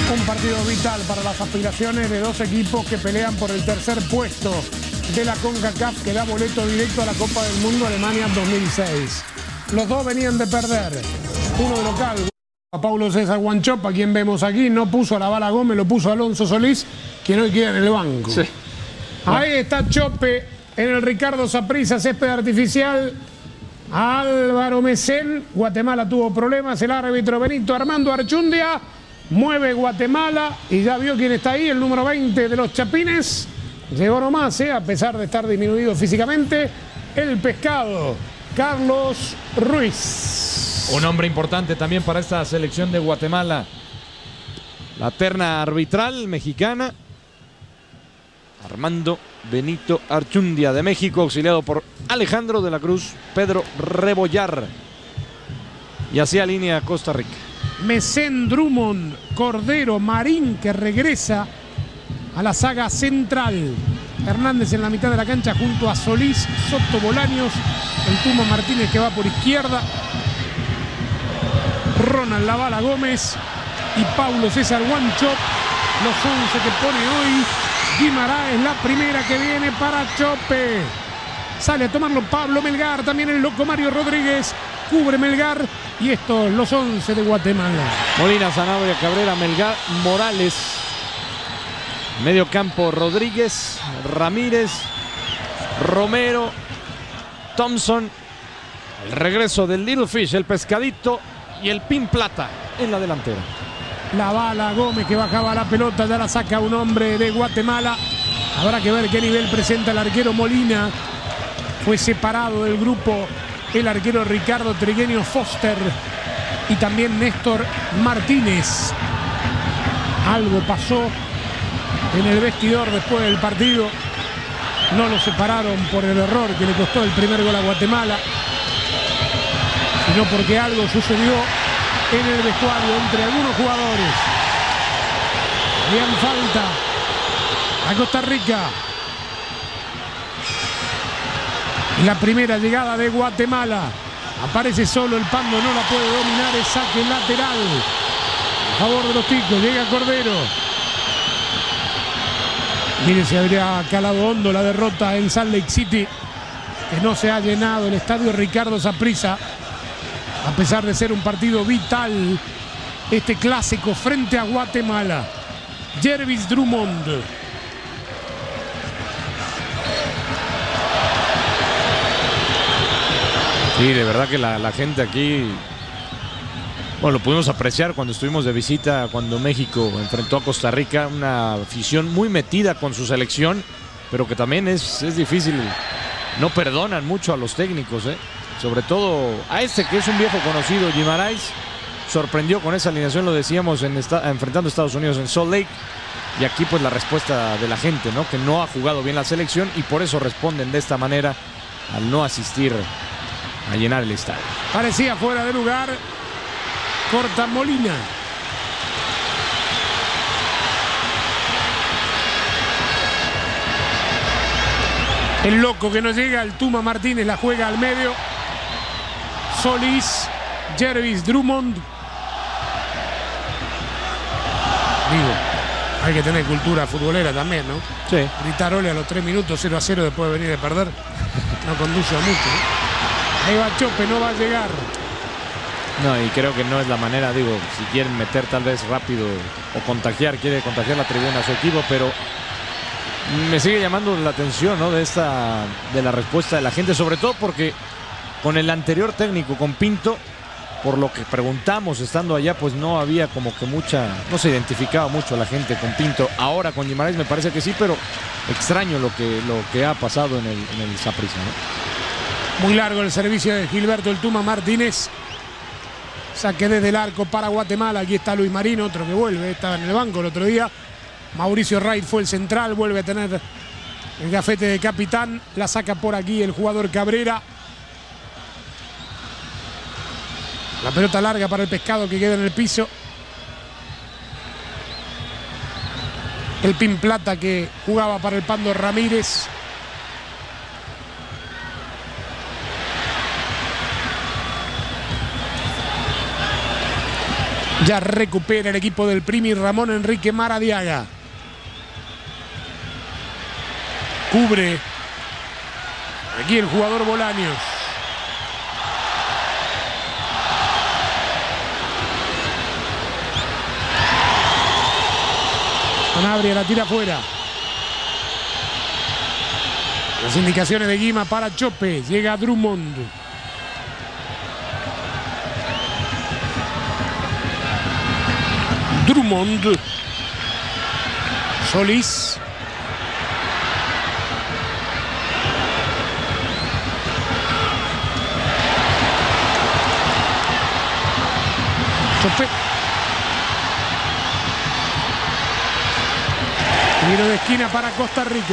Un partido vital para las aspiraciones de dos equipos que pelean por el tercer puesto de la CONCACAF, que da boleto directo a la Copa del Mundo Alemania 2006. Los dos venían de perder. Uno de local, a Paulo César Wanchope, a quien vemos aquí, no puso a la Bala Gómez, lo puso a Alonso Solís, quien hoy queda en el banco. Sí. Ahí está Chope en el Ricardo Saprissa, césped artificial. Álvaro Mesén, Guatemala tuvo problemas, el árbitro Benito Armando Archundia. Mueve Guatemala y ya vio quién está ahí, el número 20 de los Chapines. Llegó nomás, a pesar de estar disminuido físicamente, el pescado, Carlos Ruiz. Un hombre importante también para esta selección de Guatemala. La terna arbitral mexicana, Armando Benito Archundia de México, auxiliado por Alejandro de la Cruz, Pedro Rebollar. Y hacia línea Costa Rica. Mesén, Drummond, Cordero, Marín, que regresa a la saga central. Hernández en la mitad de la cancha junto a Solís, Soto, Bolaños, el Tuma Martínez que va por izquierda, Ronald La Bala Gómez y Paulo César Wanchope. Los 11 que pone hoy Guimaraes, la primera que viene para Chope. Sale a tomarlo Pablo Melgar, también el loco Mario Rodríguez. Cubre Melgar y estos los 11 de Guatemala. Molina, Zanabria, Cabrera, Melgar, Morales. Medio campo Rodríguez, Ramírez, Romero, Thompson. El regreso del Little Fish, el pescadito y el Pin Plata en la delantera. La Bala Gómez que bajaba la pelota, ya la saca un hombre de Guatemala. Habrá que ver qué nivel presenta el arquero Molina. Fue separado del grupo el arquero Ricardo Trigueño Foster y también Néstor Martínez. Algo pasó en el vestidor después del partido. No lo separaron por el error que le costó el primer gol a Guatemala, sino porque algo sucedió en el vestuario entre algunos jugadores. Habían falta a Costa Rica. La primera llegada de Guatemala. Aparece solo el Pando, no la puede dominar, es saque lateral a favor de los ticos. Llega Cordero. Mire si habría calado hondo la derrota en Salt Lake City, que no se ha llenado el estadio Ricardo Saprissa, a pesar de ser un partido vital, este clásico frente a Guatemala. Jervis Drummond. Sí, de verdad que la gente aquí, bueno, lo pudimos apreciar cuando estuvimos de visita, cuando México enfrentó a Costa Rica, una afición muy metida con su selección, pero que también es difícil, no perdonan mucho a los técnicos, sobre todo a este que es un viejo conocido, Guimaraes, sorprendió con esa alineación, lo decíamos, enfrentando a Estados Unidos en Salt Lake, y aquí pues la respuesta de la gente, ¿no? Que no ha jugado bien la selección y por eso responden de esta manera al no asistir a llenar el estadio. Parecía fuera de lugar. Corta Molina. El loco que no llega, el Tuma Martínez la juega al medio. Solís, Jervis Drummond. Digo, hay que tener cultura futbolera también, ¿no? Sí. Gritar ole a los 3 minutos, 0-0 después de venir de perder, no conduce a mucho, Ahí va Chope, no va a llegar. No, y creo que no es la manera, digo, si quieren meter tal vez rápido o quiere contagiar la tribuna a su equipo, pero me sigue llamando la atención, ¿no? De la respuesta de la gente, sobre todo porque con el anterior técnico, con Pinto, por lo que preguntamos estando allá, pues no había como que no se identificaba mucho la gente con Pinto. Ahora con Guimaraes me parece que sí, pero extraño lo que ha pasado en el Saprissa, ¿no? Muy largo el servicio de Gilberto el Tuma Martínez. Saque desde el arco para Guatemala. Aquí está Luis Marín, otro que vuelve. Estaba en el banco el otro día. Mauricio Wright fue el central. Vuelve a tener el gafete de capitán. La saca por aquí el jugador Cabrera. La pelota larga para el pescado que queda en el piso. El Pin Plata que jugaba para el Pando Ramírez. Ya recupera el equipo del Primi Ramón Enrique Maradiaga. Cubre aquí el jugador Bolaños. Sanabria la tira afuera. Las indicaciones de Guima para Chope. Llega Drummond. Drummond. Solís. Chope. Tiro de esquina para Costa Rica.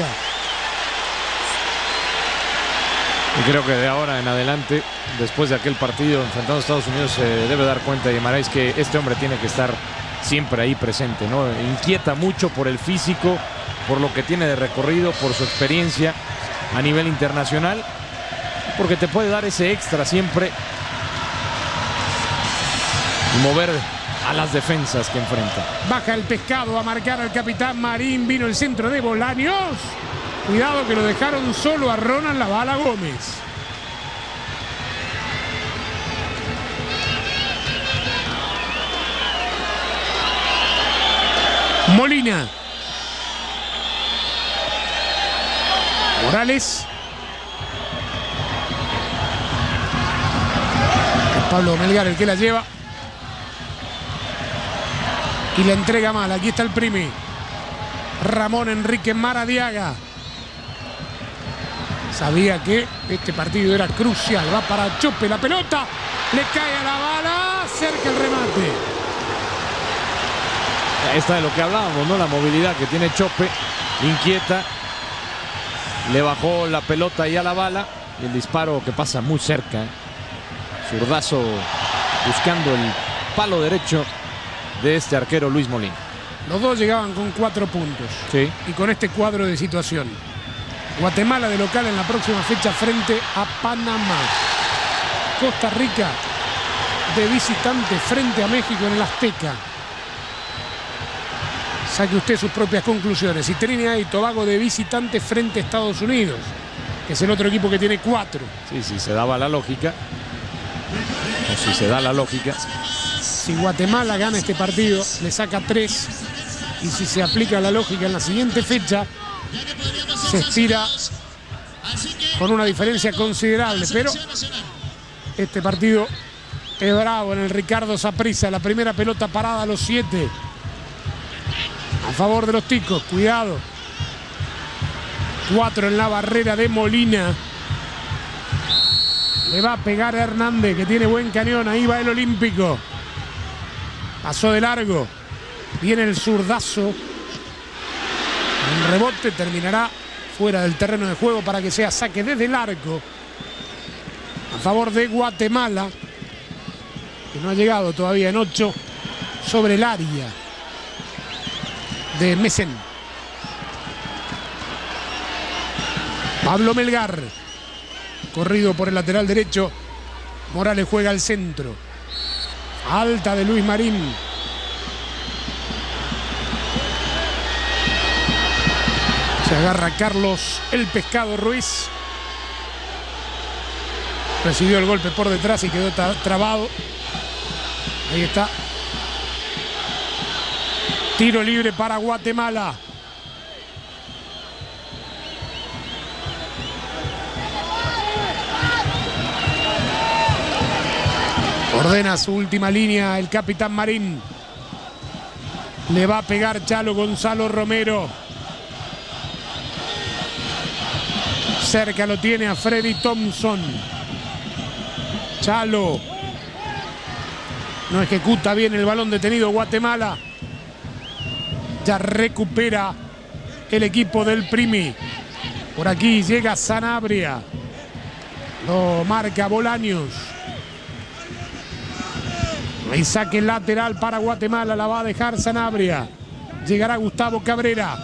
Y creo que de ahora en adelante, después de aquel partido enfrentando a Estados Unidos, se debe dar cuenta Guimaraes que este hombre tiene que estar siempre ahí presente, ¿no? Inquieta mucho por el físico, por lo que tiene de recorrido, por su experiencia a nivel internacional, porque te puede dar ese extra siempre y mover a las defensas que enfrenta. Baja el Pescado a marcar al capitán Marín. Vino el centro de Bolaños. Cuidado que lo dejaron solo a Ronald La Bala Gómez. Molina. Morales. Es Pablo Melgar el que la lleva. Y la entrega mal. Aquí está el Primi. Ramón Enrique Maradiaga. Sabía que este partido era crucial. Va para Chope la pelota. Le cae a La Bala. Cerca el remate. Esta de lo que hablábamos, ¿no? La movilidad que tiene Chope. Inquieta. Le bajó la pelota ahí a La Bala. Y el disparo que pasa muy cerca. Zurdazo buscando el palo derecho de este arquero Luis Molina. Los dos llegaban con 4 puntos. Sí. Y con este cuadro de situación. Guatemala de local en la próxima fecha frente a Panamá. Costa Rica de visitante frente a México en el Azteca. Saque usted sus propias conclusiones. Y Trinidad y Tobago de visitante frente a Estados Unidos, que es el otro equipo que tiene 4. Sí, sí, se daba la lógica. O si se da la lógica. Si Guatemala gana este partido, le saca 3. Y si se aplica la lógica en la siguiente fecha, se estira con una diferencia considerable. Pero este partido es bravo en el Ricardo Saprissa. La primera pelota parada a los 7. A favor de los ticos. Cuidado. 4 en la barrera de Molina. Le va a pegar a Hernández, que tiene buen cañón. Ahí va el olímpico. Pasó de largo. Viene el zurdazo. Un rebote, terminará fuera del terreno de juego para que sea saque desde el arco. A favor de Guatemala, que no ha llegado todavía en 8 sobre el área de Mesén. Pablo Melgar. Corrido por el lateral derecho. Morales juega al centro. Alta de Luis Marín. Se agarra Carlos el Pescado Ruiz. Recibió el golpe por detrás y quedó trabado. Ahí está. Tiro libre para Guatemala. Ordena su última línea el capitán Marín. Le va a pegar Chalo Gonzalo Romero. Cerca lo tiene a Freddy Thompson. Chalo. No ejecuta bien el balón detenido Guatemala. Ya recupera el equipo del Primi. Por aquí llega Sanabria. Lo marca Bolaños. Hay saque lateral para Guatemala. La va a dejar Sanabria. Llegará Gustavo Cabrera.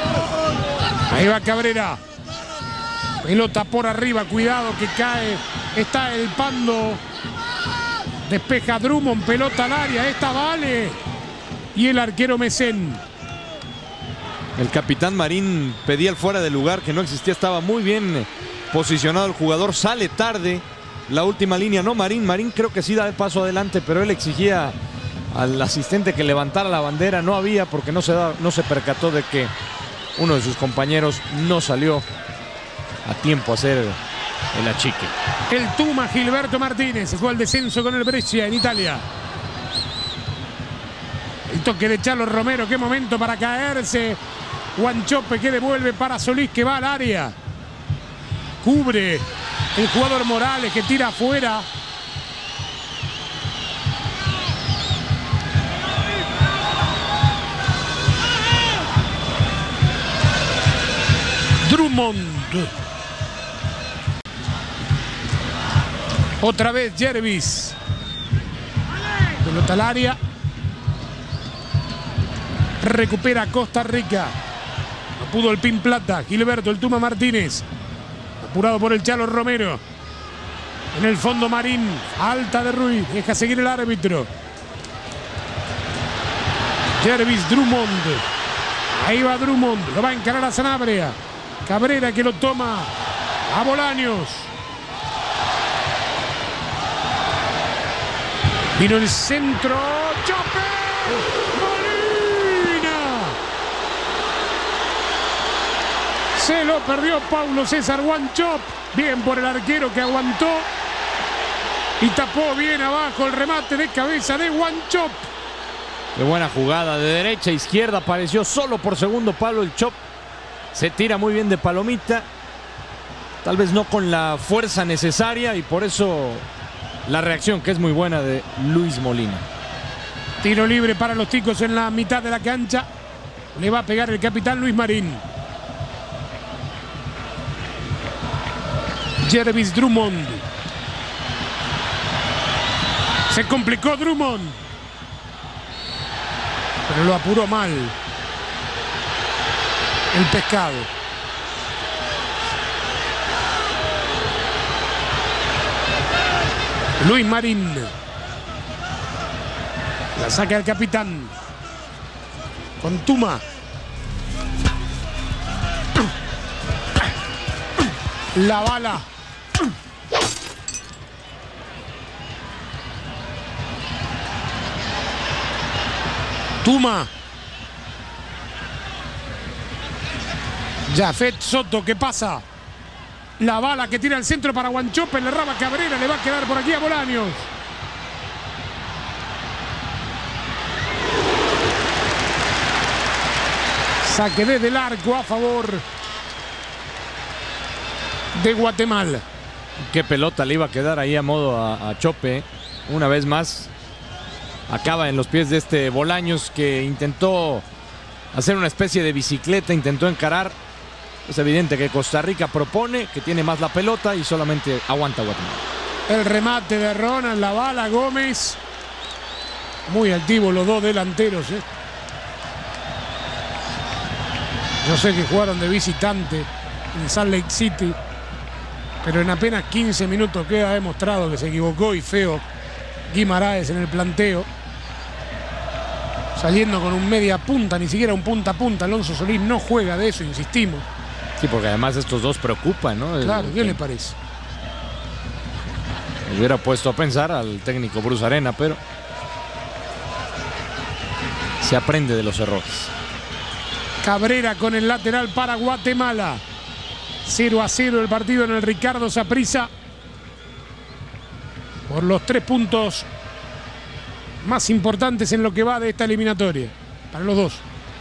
Ahí va Cabrera. Pelota por arriba. Cuidado que cae Está el Pando. Despeja Drummond, pelota al área. Esta vale. Y el arquero Mesén. El capitán Marín pedía el fuera de lugar que no existía. Estaba muy bien posicionado el jugador. Sale tarde. La última línea, no Marín. Marín creo que sí da el paso adelante, pero él exigía al asistente que levantara la bandera. No había, porque no se percató de que uno de sus compañeros no salió a tiempo a hacer el achique. El Tuma Gilberto Martínez fue al descenso con el Brescia en Italia. El toque de Chalo Romero, qué momento para caerse. Wanchope que devuelve para Solís, que va al área. Cubre el jugador Morales, que tira afuera. Drummond. Otra vez Jervis. Pelota al área. Recupera Costa Rica. No pudo el Pin Plata. Gilberto, el Tuma Martínez. Apurado por el Chalo Romero. En el fondo Marín. Alta de Ruiz. Deja seguir el árbitro. Jervis, Drummond. Ahí va Drummond. Lo va a encarar a Sanabria. Cabrera que lo toma a Bolaños. Vino el centro. ¡Chope! Se lo perdió Paulo César Wanchope. Bien por el arquero que aguantó. Y tapó bien abajo el remate de cabeza de Wanchope. Qué buena jugada de derecha a izquierda. Apareció solo por segundo palo el Chop. Se tira muy bien de palomita. Tal vez no con la fuerza necesaria. Y por eso la reacción, que es muy buena, de Luis Molina. Tiro libre para los ticos en la mitad de la cancha. Le va a pegar el capitán Luis Marín. Jervis Drummond. Se complicó Drummond. Pero lo apuró mal el Pescado. Luis Marín. La saca el capitán. Con Tuma. La bala. Tuma. Jafet Soto, ¿qué pasa? La bala que tira al centro para Wanchope, le raba Cabrera, le va a quedar por aquí a Bolaños. Saque desde el arco a favor de Guatemala. Qué pelota le iba a quedar ahí a modo a Chope. Una vez más acaba en los pies de este Bolaños, que intentó hacer una especie de bicicleta, intentó encarar. Es evidente que Costa Rica propone, que tiene más la pelota y solamente aguanta Guatemala. El remate de Ronald, la bala, Gómez. Muy activos los dos delanteros. Yo sé que jugaron de visitante en Salt Lake City, pero en apenas 15 minutos queda demostrado que se equivocó y feo Guimaraes en el planteo. Saliendo con un media punta, ni siquiera un punta a punta. Alonso Solís no juega de eso, insistimos. Sí, porque además estos dos preocupan, ¿no? Claro, ¿qué le parece? Hubiera puesto a pensar al técnico Bruce Arena, pero se aprende de los errores. Cabrera con el lateral para Guatemala. 0-0 el partido en el Ricardo Saprissa. Por los 3 puntos más importantes en lo que va de esta eliminatoria. Para los dos.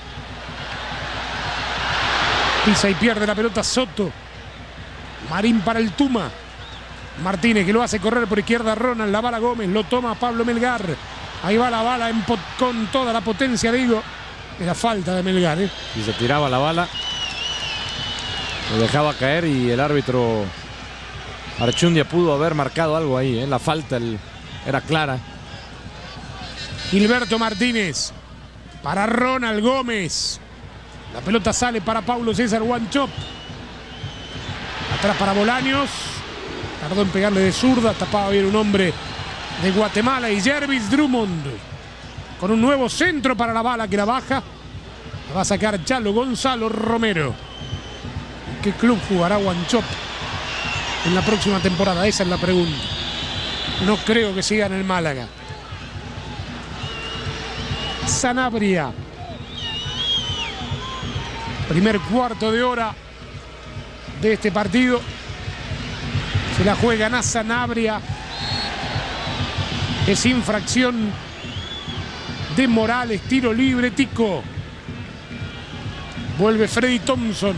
Pisa y pierde la pelota Soto. Marín para el Tuma. Martínez que lo hace correr por izquierda. Ronald, la bala Gómez, lo toma Pablo Melgar. Ahí va la bala con toda la potencia, digo. Era falta de Melgar. Y se tiraba la bala. Lo dejaba caer y el árbitro Archundia pudo haber marcado algo ahí. La falta era clara. Gilberto Martínez para Ronald Gómez. La pelota sale para Paulo César Wanchope. Atrás para Bolaños. Tardó en pegarle de zurda, tapaba bien un hombre de Guatemala. Y Jervis Drummond con un nuevo centro para la bala que la baja. La va a sacar Chalo Gonzalo Romero. ¿En qué club jugará Wanchope en la próxima temporada? Esa es la pregunta. No creo que siga en el Málaga. Sanabria. Primer cuarto de hora de este partido. Se la juegan a Sanabria. Es infracción de Morales. Tiro libre, Tico. Vuelve Freddy Thompson.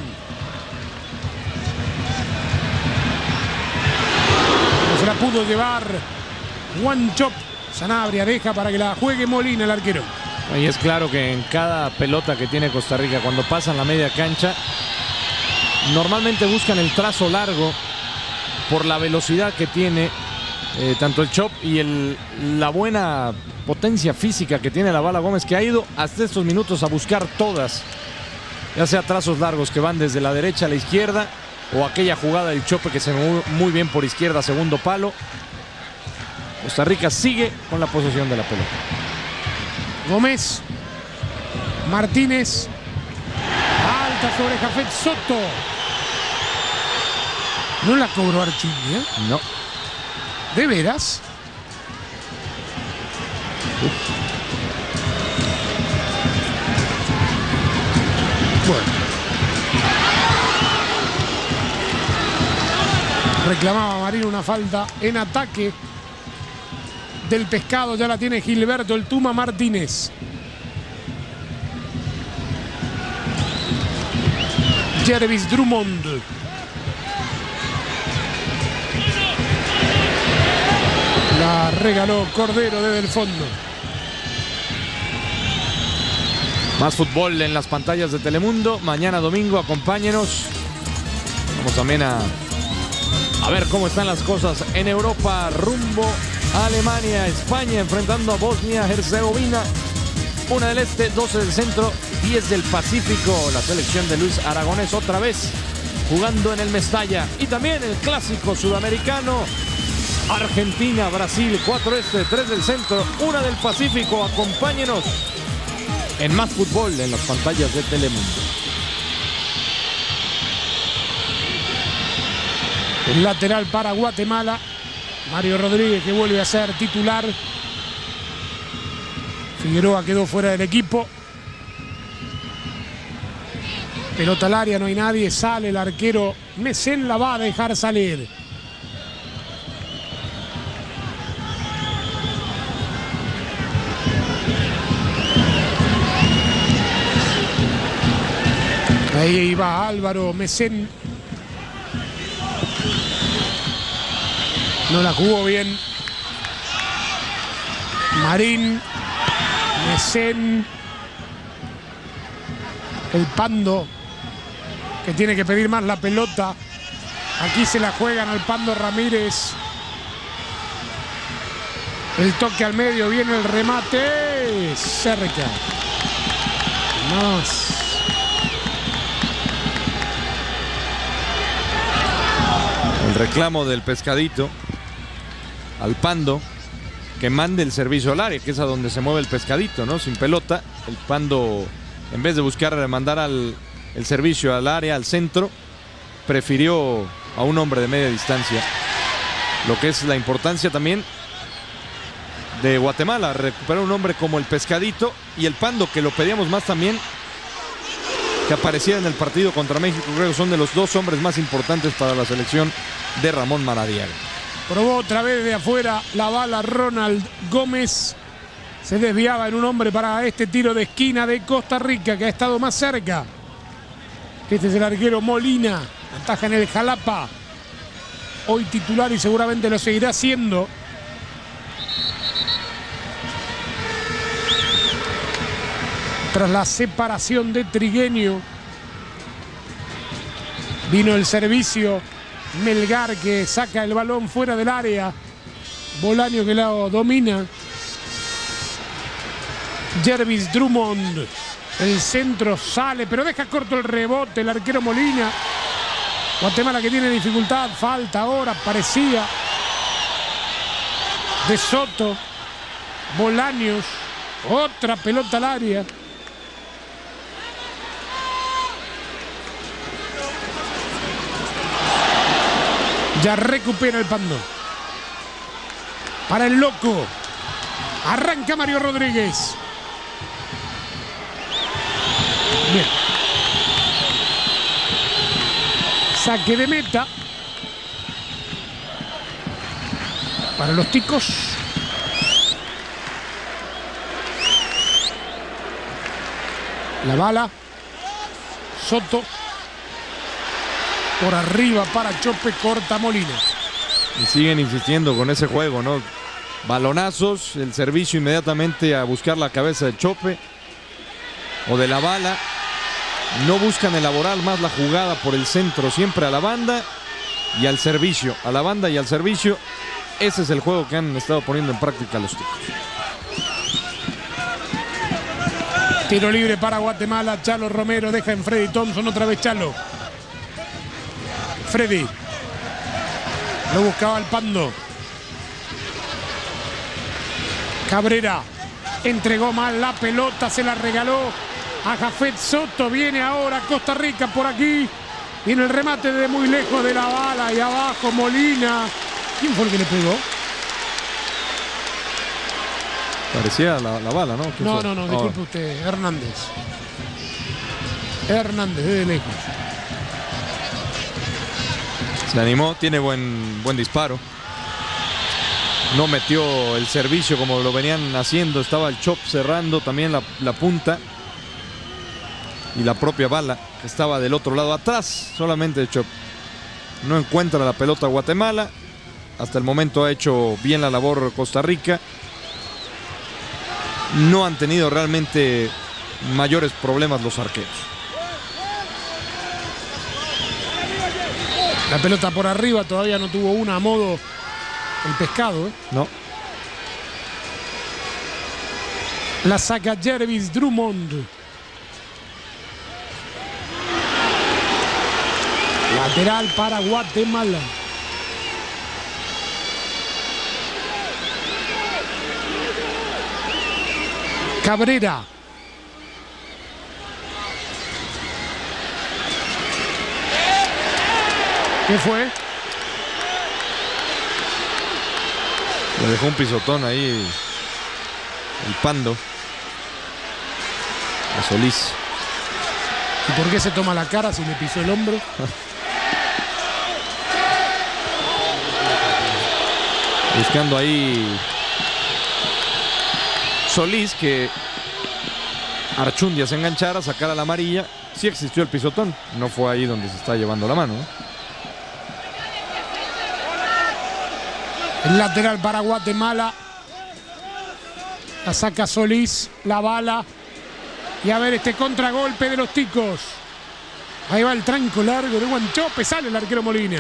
No se la pudo llevar Wanchope. Sanabria deja para que la juegue Molina, el arquero. Y es claro que en cada pelota que tiene Costa Rica, cuando pasan la media cancha, normalmente buscan el trazo largo por la velocidad que tiene tanto el Chop y la buena potencia física que tiene la Bala Gómez, que ha ido hasta estos minutos a buscar todas, ya sea trazos largos que van desde la derecha a la izquierda, o aquella jugada del Chope que se mueve muy bien por izquierda, segundo palo. Costa Rica sigue con la posesión de la pelota. Gómez, Martínez, alta sobre Jafet Soto. ¿No la cobró Archini? No. ¿De veras? Bueno. Reclamaba Marín una falta en ataque del Pescado. Ya la tiene Gilberto el Tuma Martínez. Jervis Drummond. La regaló Cordero desde el fondo. Más fútbol en las pantallas de Telemundo. Mañana domingo, acompáñenos. Vamos también a ver cómo están las cosas en Europa, rumbo a Alemania, España, enfrentando a Bosnia-Herzegovina. 1 del este, 12 del centro, 10 del Pacífico. La selección de Luis Aragonés otra vez jugando en el Mestalla. Y también el clásico sudamericano, Argentina, Brasil, 4 este, 3 del centro, 1 del Pacífico. Acompáñenos en más fútbol en las pantallas de Telemundo. El lateral para Guatemala, Mario Rodríguez, que vuelve a ser titular. Figueroa quedó fuera del equipo. Pelota al área, no hay nadie. Sale el arquero. Mesén la va a dejar salir. Ahí va Álvaro Mesén. No la jugó bien Marín. Mesén. El Pando, que tiene que pedir más la pelota. Aquí se la juegan al Pando Ramírez. El toque al medio, viene el remate. Cerca. Más. El reclamo del Pescadito al Pando, que mande el servicio al área, que es a donde se mueve el Pescadito, ¿no? Sin pelota, el Pando, en vez de buscar mandar el servicio al área, al centro, prefirió a un hombre de media distancia. Lo que es la importancia también de Guatemala, recuperar un hombre como el Pescadito, y el Pando, que lo pedíamos más también, que apareciera en el partido contra México. Creo que son de los dos hombres más importantes para la selección de Ramón Maradiaga. Probó otra vez de afuera la bala Ronald Gómez. Se desviaba en un hombre para este tiro de esquina de Costa Rica, que ha estado más cerca. Este es el arquero Molina. Ataja en el Jalapa. Hoy titular y seguramente lo seguirá siendo. Tras la separación de Trigueño, vino el servicio. Melgar, que saca el balón fuera del área. Bolaño, que lo domina. Jervis Drummond. El centro sale, pero deja corto el rebote el arquero Molina. Guatemala que tiene dificultad. Falta ahora, parecía. De Soto. Bolaños. Otra pelota al área. Ya recupera el Pando. Para el loco. Arranca Mario Rodríguez. Bien. Saque de meta. Para los ticos. La bala. Soto. Por arriba para Chope, corta Molina. Y siguen insistiendo con ese juego, ¿no? Balonazos, el servicio inmediatamente a buscar la cabeza de Chope o de la bala. No buscan elaborar más la jugada por el centro, siempre a la banda y al servicio. A la banda y al servicio. Ese es el juego que han estado poniendo en práctica los ticos. Tiro libre para Guatemala. Chalo Romero deja en Freddy Thompson. Otra vez Chalo. Freddy. Lo buscaba el Pando. Cabrera. Entregó mal la pelota. Se la regaló a Jafet Soto. Viene ahora Costa Rica por aquí. Y en el remate de muy lejos de la bala. Y abajo Molina. ¿Quién fue el que le pegó? Parecía la bala, ¿no? No, disculpe usted. Hernández. Hernández, desde lejos. Se animó, tiene buen disparo. No metió el servicio como lo venían haciendo. Estaba el Chop cerrando también la punta. Y la propia bala que estaba del otro lado atrás. Solamente el Chop. No encuentra la pelota Guatemala. Hasta el momento ha hecho bien la labor Costa Rica. No han tenido realmente mayores problemas los arqueros. La pelota por arriba, todavía no tuvo una a modo el Pescado. No. La saca Jervis Drummond. Lateral para Guatemala. Cabrera. ¿Qué fue? Le dejó un pisotón ahí el Pando a Solís. ¿Y por qué se toma la cara si le pisó el hombro? Buscando ahí Solís que Archundia se enganchara, sacara la amarilla. Sí existió el pisotón, no fue ahí donde se está llevando la mano, ¿no? El lateral para Guatemala. La saca Solís, la bala. Y a ver este contragolpe de los ticos. Ahí va el tranco largo de Guanchope. Sale el arquero Molina.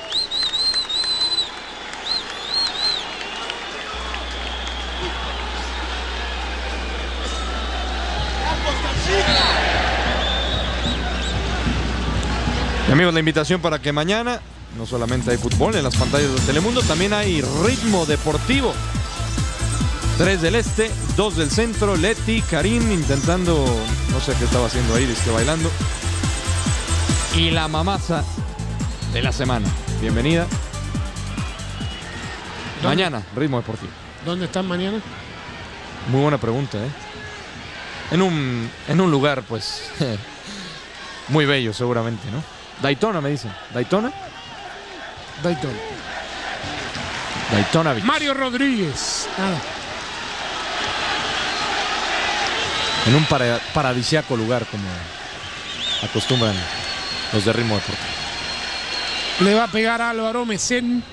Y amigos, la invitación para que mañana no solamente hay fútbol en las pantallas de Telemundo, también hay ritmo deportivo. 3 del este, 2 del centro. Leti, Karim intentando, no sé qué estaba haciendo ahí, dice, bailando. Y la mamaza de la semana. Bienvenida. Mañana, ritmo deportivo. ¿Dónde están mañana? Muy buena pregunta, ¿eh? En un lugar, pues, muy bello seguramente, ¿no? Daytona, me dicen. ¿Daytona? Daytona Beach. Mario Rodríguez. Nada. En un paradisíaco lugar, como acostumbran los de ritmo deportivo. Le va a pegar a Álvaro Mesén.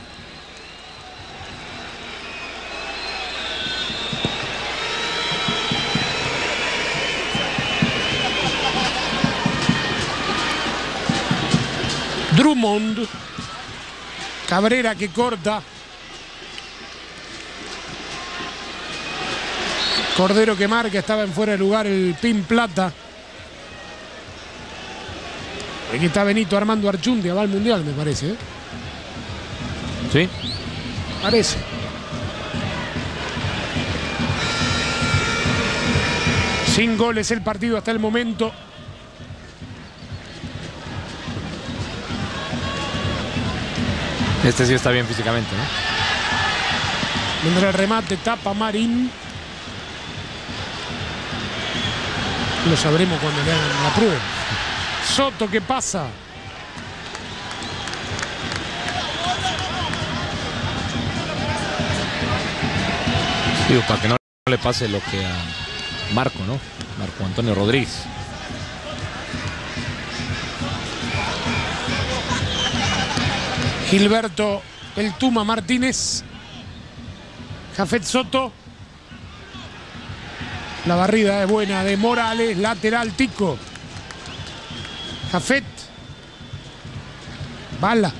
Drummond. Cabrera que corta. Cordero que marca, estaba en fuera de lugar el Pin Plata. Aquí está Benito Armando Archundia, va al Mundial, me parece. Sí. Parece. Sin goles el partido hasta el momento. Este sí está bien físicamente, ¿no? Vendrá el remate, tapa Marín. Lo sabremos cuando le hagan la prueba. Soto, ¿qué pasa? Digo, para que no le pase lo que a Marco, ¿no? Marco Antonio Rodríguez. Gilberto El Tuma Martínez. Jafet Soto. La barrida es buena de Morales. Lateral Tico. Jafet. Bala.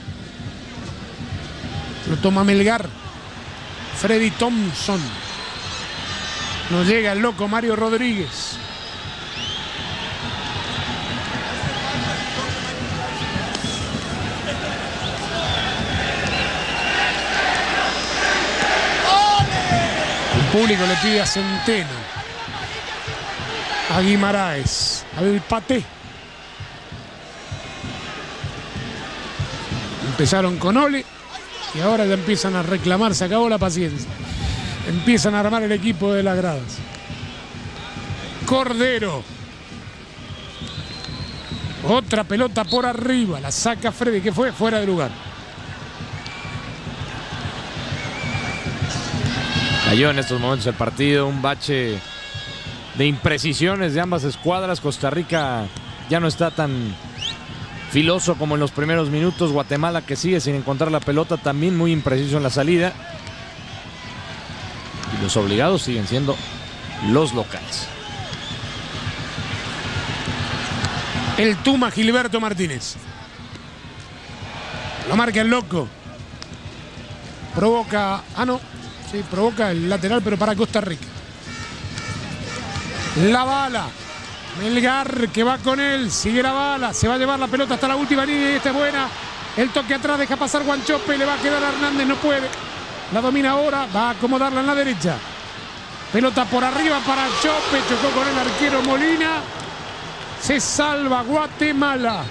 Lo toma Melgar. Freddy Thompson. No llega el loco Mario Rodríguez. El público le pide a Centeno, a Guimaraes, al Paté. Empezaron con Ole y ahora ya empiezan a reclamar, se acabó la paciencia. Empiezan a armar el equipo de las gradas. Cordero. Otra pelota por arriba, la saca Freddy, que fue fuera de lugar. Cayó en estos momentos el partido, un bache de imprecisiones de ambas escuadras. Costa Rica ya no está tan filoso como en los primeros minutos. Guatemala, que sigue sin encontrar la pelota, también muy impreciso en la salida. Y los obligados siguen siendo los locales. El Tuma Gilberto Martínez. Lo marca el loco. Provoca... Ah, no. Sí, provoca el lateral, pero para Costa Rica. La Bala. Melgar, que va con él. Sigue la Bala. Se va a llevar la pelota hasta la última línea y esta es buena. El toque atrás, deja pasar Guanchope. Le va a quedar a Hernández, no puede. La domina ahora. Va a acomodarla en la derecha. Pelota por arriba para Chope. Chocó con el arquero Molina. Se salva Guatemala.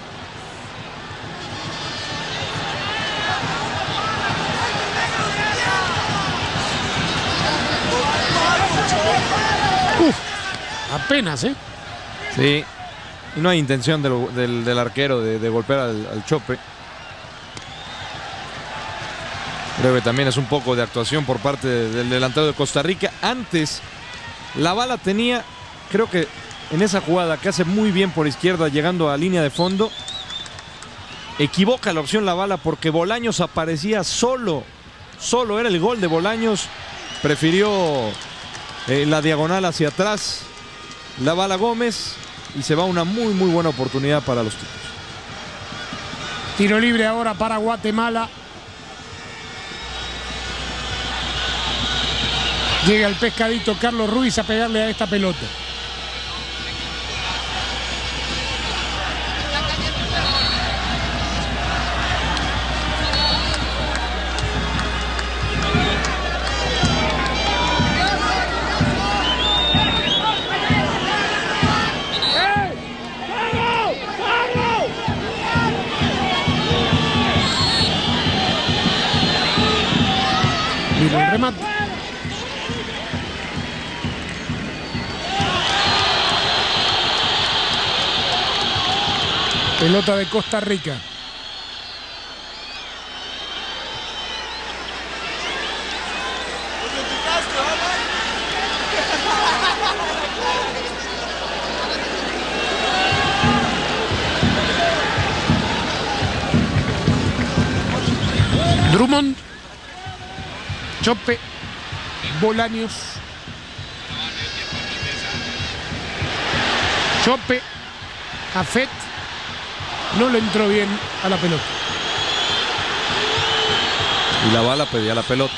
Apenas, ¿eh? Sí. Y no hay intención del arquero de golpear al Chope. Creo que también es un poco de actuación por parte del delantero de Costa Rica. Antes, la Bala tenía, creo que en esa jugada que hace muy bien por izquierda, llegando a línea de fondo, equivoca la opción la Bala porque Bolaños aparecía solo. Solo era el gol de Bolaños. Prefirió la diagonal hacia atrás. La Bala Gómez y se va una muy buena oportunidad para los tipos. Tiro libre ahora para Guatemala. Llega el pescadito Carlos Ruiz a pegarle a esta pelota. Mira el remate. Pelota de Costa Rica. Drummond. Chope. Bolaños. Chope. Jafet. No le entró bien a la pelota. Y la Bala pedía la pelota.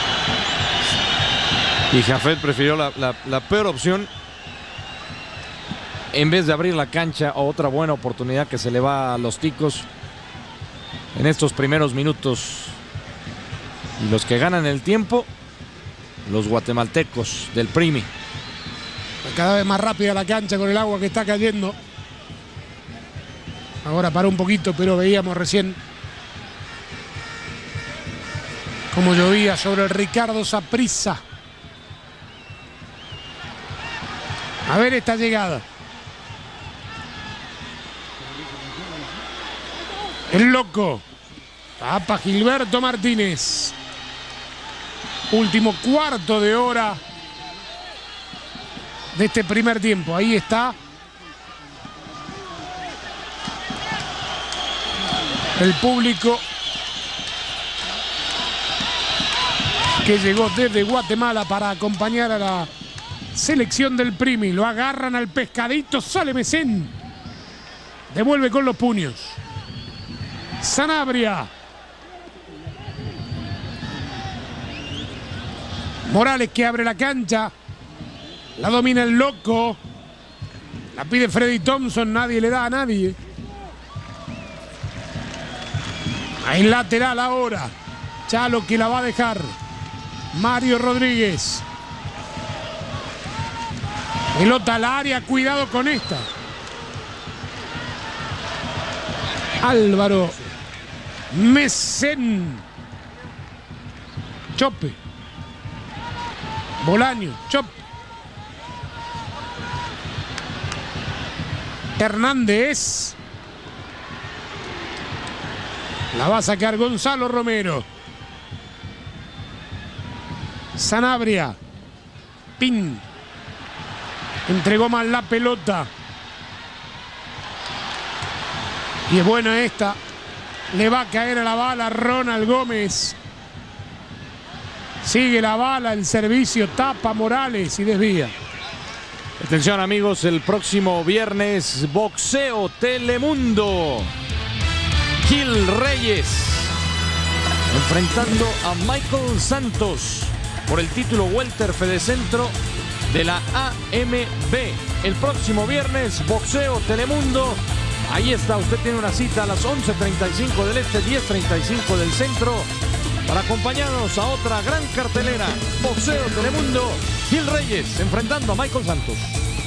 Y Jafet prefirió la peor opción. en vez de abrir la cancha, otra buena oportunidad que se le va a los ticos en estos primeros minutos. Y los que ganan el tiempo, los guatemaltecos del Primi. Cada vez más rápida la cancha con el agua que está cayendo. Ahora paró un poquito, pero veíamos recién cómo llovía sobre el Ricardo Saprissa. A ver esta llegada. El loco. Tapa Gilberto Martínez. Último cuarto de hora de este primer tiempo. Ahí está. El público que llegó desde Guatemala para acompañar a la selección del Primi. Lo agarran al pescadito, sale Mesén. Devuelve con los puños. Sanabria. Morales que abre la cancha. La domina el loco. La pide Freddy Thompson, nadie le da a nadie. Hay lateral ahora. Chalo que la va a dejar. Mario Rodríguez. Pelota al área, cuidado con esta. Álvaro Mesén. Chope. Bolaño, Chope. Hernández. La va a sacar Gonzalo Romero. Sanabria. Pin. Entregó mal la pelota. Y es buena esta. Le va a caer a la bala Ronald Gómez. Sigue la bala, el servicio, tapa Morales y desvía. Atención amigos, el próximo viernes, boxeo Telemundo. Gil Reyes enfrentando a Michael Santos por el título Welter Fedecentro de la AMB. El próximo viernes, boxeo Telemundo. Ahí está, usted tiene una cita a las 11:35 del este, 10:35 del centro, para acompañarnos a otra gran cartelera. Boxeo Telemundo, Gil Reyes enfrentando a Michael Santos.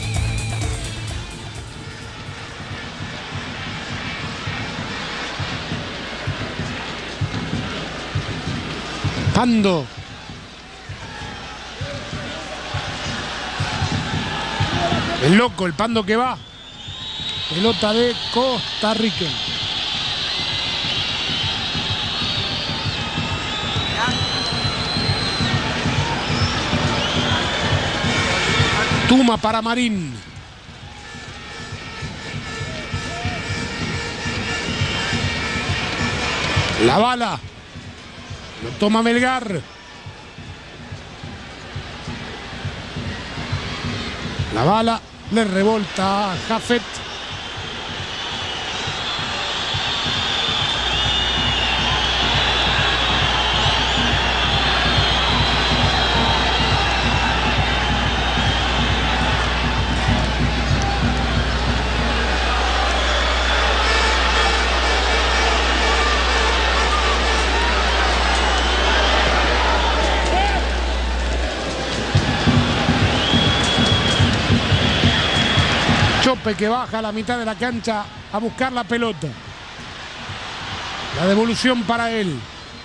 Pando. El loco, el Pando que va. Pelota de Costa Rica. Tuma para Marín. La bala. Lo toma Melgar. La bala le revolta a Jafet. Chope que baja a la mitad de la cancha a buscar la pelota. La devolución para él.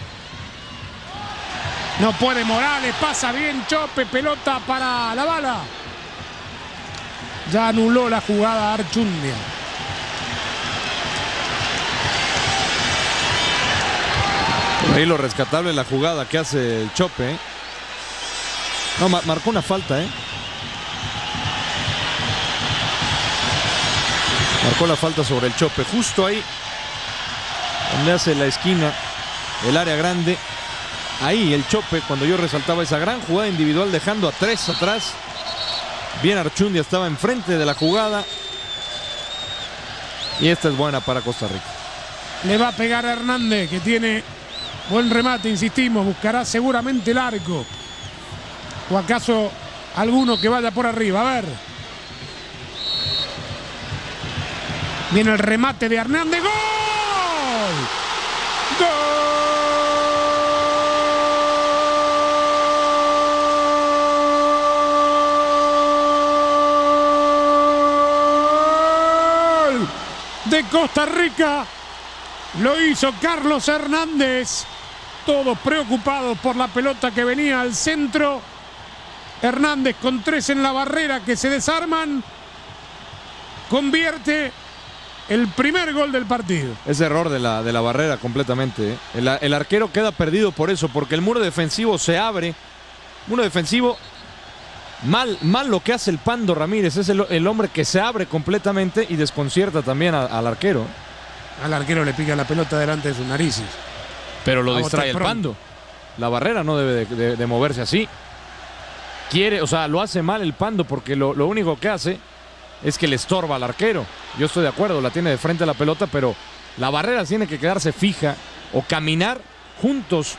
No puede Morales, pasa bien Chope, pelota para la bala. Ya anuló la jugada Archundia. Ahí lo rescatable en la jugada que hace el Chope, ¿eh? No, marcó una falta, ¿eh? Marcó la falta sobre el Chope, justo ahí donde hace la esquina, el área grande. Ahí el Chope, cuando yo resaltaba esa gran jugada individual dejando a 3 atrás. Bien Archundia estaba enfrente de la jugada. Y esta es buena para Costa Rica. Le va a pegar a Hernández, que tiene buen remate, insistimos. Buscará seguramente el arco. ¿O acaso alguno que vaya por arriba? A ver. Viene el remate de Hernández. ¡Gol! ¡Gol! De Costa Rica. Lo hizo Carlos Hernández. Todos preocupados por la pelota que venía al centro. Hernández con 3 en la barrera que se desarman. Convierte el primer gol del partido. Es error de la barrera completamente. El arquero queda perdido por eso, porque el muro defensivo se abre. Muro defensivo, mal lo que hace el Pando Ramírez. Es el hombre que se abre completamente y desconcierta también al arquero. Al arquero le pica la pelota delante de sus narices. Pero lo distrae el Pando. La barrera no debe de moverse así. Lo hace mal el Pando, porque lo único que hace es que le estorba al arquero. Yo estoy de acuerdo, la tiene de frente a la pelota, pero la barrera tiene que quedarse fija o caminar juntos.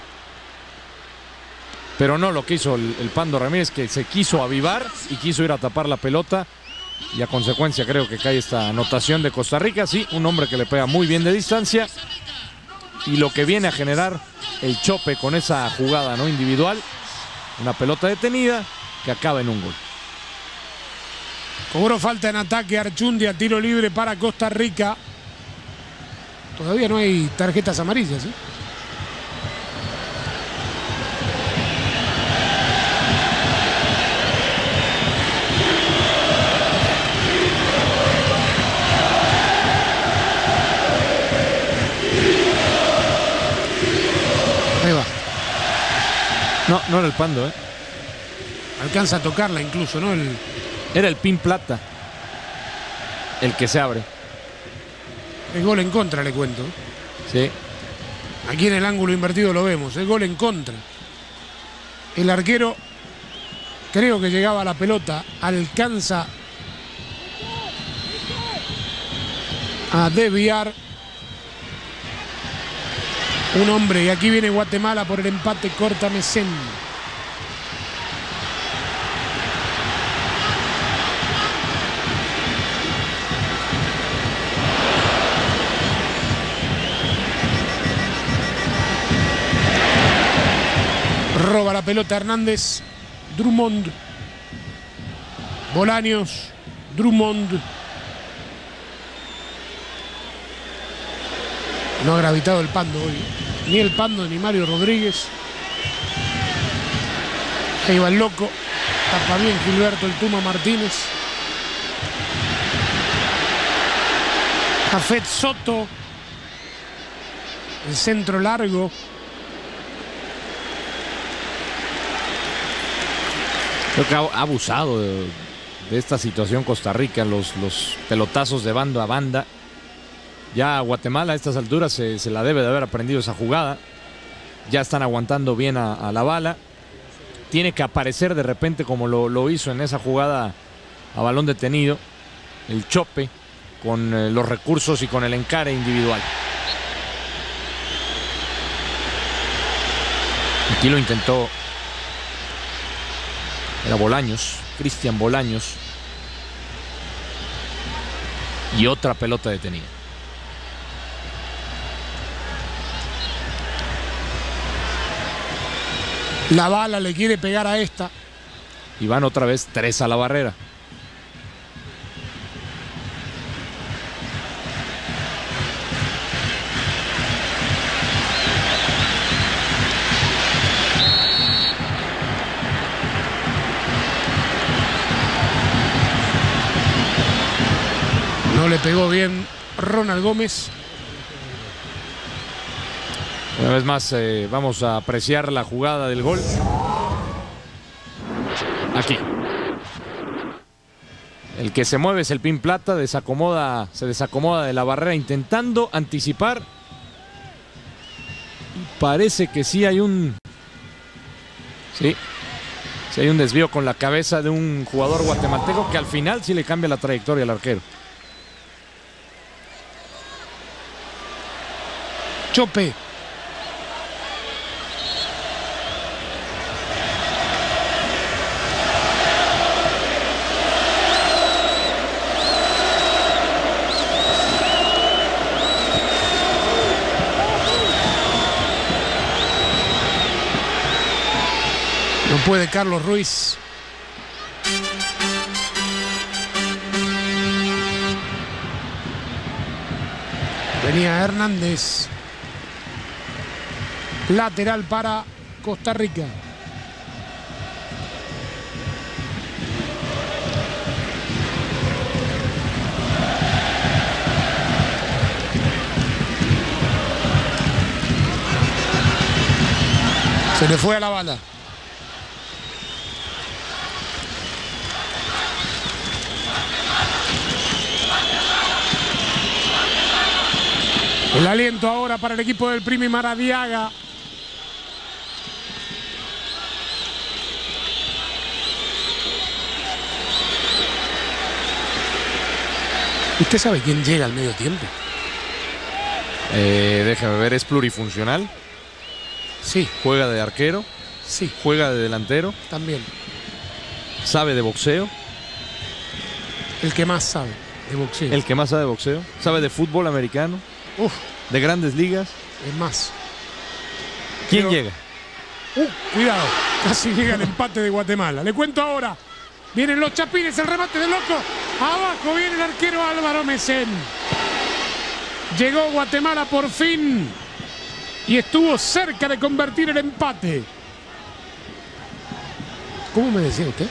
Pero no lo que hizo el Pando Ramírez, que se quiso avivar y quiso ir a tapar la pelota. Y a consecuencia creo que cae esta anotación de Costa Rica. Sí, un hombre que le pega muy bien de distancia. Y lo que viene a generar el Chope con esa jugada no individual. Una pelota detenida que acaba en un gol. Cobró falta en ataque Archundia, tiro libre para Costa Rica. Todavía no hay tarjetas amarillas, ¿eh? Ahí va. No era el Pando, ¿eh? Alcanza a tocarla incluso, ¿no? Era el Pin Plata el que se abre. El gol en contra, le cuento. Sí. Aquí en el ángulo invertido lo vemos. El gol en contra. El arquero, creo que llegaba a la pelota, alcanza a desviar un hombre. Y aquí viene Guatemala por el empate. Corta Mesén. Roba la pelota Hernández. Drummond. Bolaños. Drummond. No ha gravitado el Pando hoy. Ni el Pando ni Mario Rodríguez. Ahí va el loco. Tapa bien Gilberto el Tuma Martínez. Jafet Soto. El centro largo. Creo que ha abusado de esta situación Costa Rica, los pelotazos de banda a banda. Ya Guatemala a estas alturas se la debe de haber aprendido esa jugada. Ya están aguantando bien a la bala. Tiene que aparecer de repente como lo hizo en esa jugada a balón detenido el Chope, con los recursos y con el encare individual. Aquí lo intentó. Era Bolaños, Cristian Bolaños. Y otra pelota detenida. La bala le quiere pegar a esta. Y van otra vez 3 a la barrera. No le pegó bien Ronald Gómez. Una vez más vamos a apreciar la jugada del gol. Aquí. El que se mueve es el Pin Plata, se desacomoda de la barrera intentando anticipar. Parece que sí hay un... Sí hay un desvío con la cabeza de un jugador guatemalteco que al final sí le cambia la trayectoria al arquero. Chope. No puede Carlos Ruiz. Venía Hernández. Lateral para Costa Rica. Se le fue a la bala. El aliento ahora para el equipo del Primi Maradiaga. ¿Usted sabe quién llega al medio tiempo? Déjame ver, es plurifuncional. Sí. Juega de arquero. Sí. Juega de delantero. También. Sabe de boxeo. El que más sabe de boxeo. El que más sabe de boxeo. Sabe de fútbol americano. Uf. De grandes ligas. Es más. ¿Quién llega? Cuidado. Casi llega el empate de Guatemala. Le cuento ahora. Vienen los chapines, el remate del loco. Abajo viene el arquero Álvaro Mesén. Llegó Guatemala por fin. Y estuvo cerca de convertir el empate. ¿Cómo me decía usted?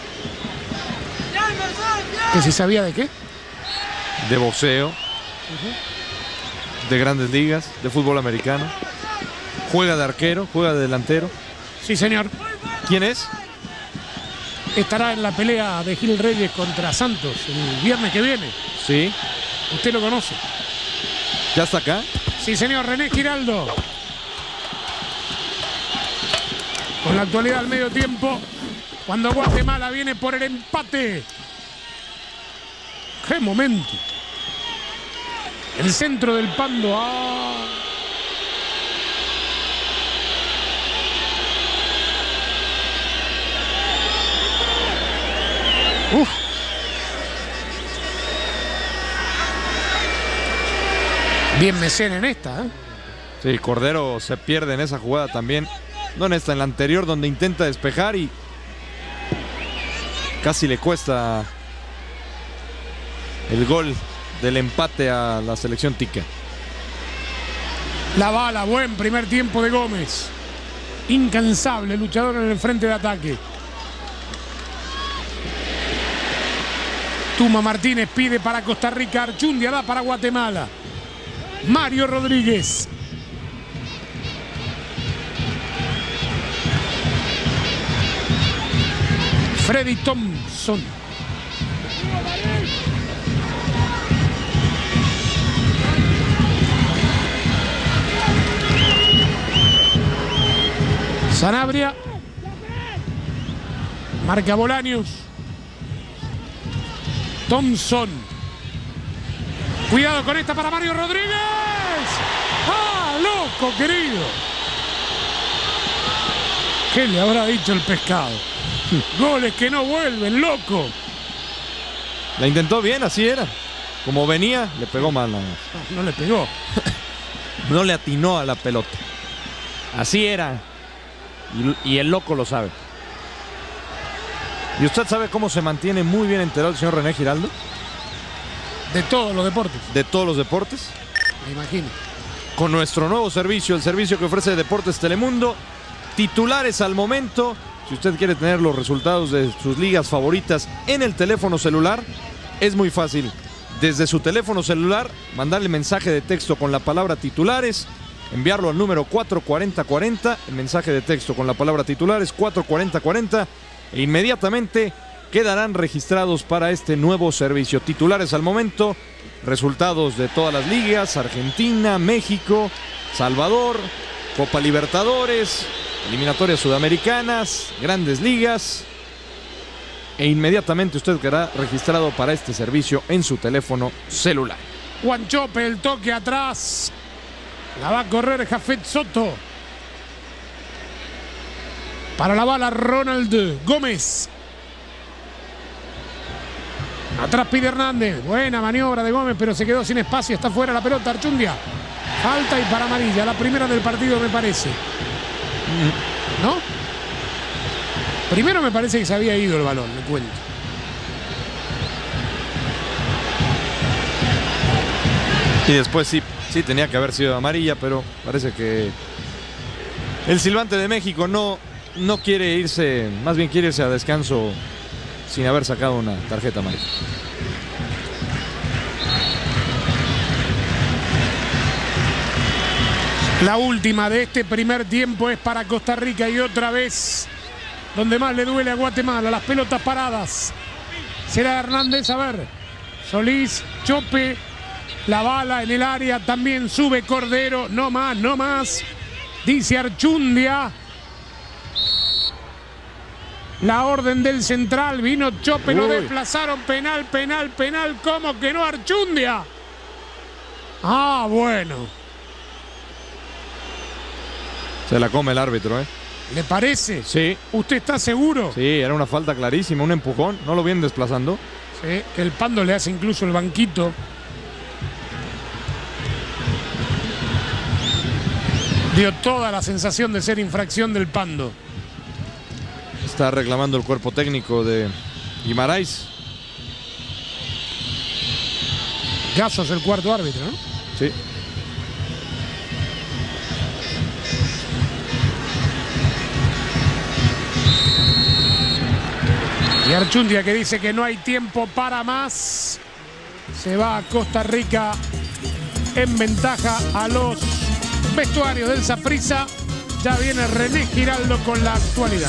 ¿Que si sabía de qué? De boxeo. De grandes ligas. De fútbol americano. Juega de arquero. Juega de delantero. Sí, señor. ¿Quién es? Estará en la pelea de Gil Reyes contra Santos el viernes que viene. Sí. ¿Usted lo conoce? ¿Ya está acá? Sí, señor. René Giraldo. Con la actualidad al medio tiempo, cuando Guatemala viene por el empate. ¡Qué momento! El centro del Pando. ¡Uf! Bien Mesén en esta, ¿eh? Sí, Cordero se pierde en esa jugada también. No en esta, en la anterior, donde intenta despejar y casi le cuesta el gol del empate a la selección tica. La bala, buen primer tiempo de Gómez. Incansable, luchador en el frente de ataque. Tuma Martínez pide para Costa Rica. Archundia da para Guatemala. Mario Rodríguez. Freddy Thompson. Sanabria. Marca Bolaños. Thompson. Cuidado con esta para Mario Rodríguez. ¡Ah, loco, querido! ¿Qué le habrá dicho el pescado? Goles que no vuelven, loco. La intentó bien, así era. Como venía, le pegó mal. No le pegó. No le atinó a la pelota. Así era. Y el loco lo sabe. ¿Y usted sabe cómo se mantiene muy bien enterado el señor René Giraldo? De todos los deportes. De todos los deportes. Me imagino. Con nuestro nuevo servicio, el servicio que ofrece Deportes Telemundo. Titulares al momento. Si usted quiere tener los resultados de sus ligas favoritas en el teléfono celular, es muy fácil. Desde su teléfono celular, mandarle mensaje de texto con la palabra titulares, enviarlo al número 44040, el mensaje de texto con la palabra titulares 44040, e inmediatamente quedarán registrados para este nuevo servicio. Titulares al momento, resultados de todas las ligas, Argentina, México, Salvador, Copa Libertadores, eliminatorias sudamericanas, grandes ligas, e inmediatamente usted quedará registrado para este servicio en su teléfono celular. Guanchope, el toque atrás. La va a correr Jafet Soto. Para la bala Ronald Gómez. Atrás pide Hernández. Buena maniobra de Gómez, pero se quedó sin espacio. Está fuera la pelota, Archundia. Falta y para amarilla. La primera del partido, me parece. ¿No? Primero me parece que se había ido el balón, le cuento. Y después sí tenía que haber sido amarilla, pero parece que el silbante de México no quiere irse, más bien quiere irse a descanso sin haber sacado una tarjeta amarilla. La última de este primer tiempo es para Costa Rica y otra vez donde más le duele a Guatemala, las pelotas paradas. Será Hernández, a ver. Solís, Chope, la bala en el área, también sube Cordero, no más, no más. Dice Archundia. La orden del central, vino Chope, lo desplazaron, penal, penal, penal, ¿cómo que no Archundia? Ah, bueno. Se la come el árbitro, ¿eh? ¿Le parece? Sí. ¿Usted está seguro? Sí, era una falta clarísima, un empujón, no lo vienen desplazando. Sí, el Pando le hace incluso el banquito. Dio toda la sensación de ser infracción del Pando. Está reclamando el cuerpo técnico de Guimarães. Gasso es el cuarto árbitro, ¿no? Sí. Y Archundia, que dice que no hay tiempo para más. Se va a Costa Rica en ventaja a los vestuarios del Saprissa. Ya viene René Giraldo con la actualidad.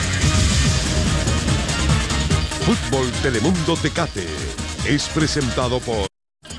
Fútbol Telemundo Tecate es presentado por...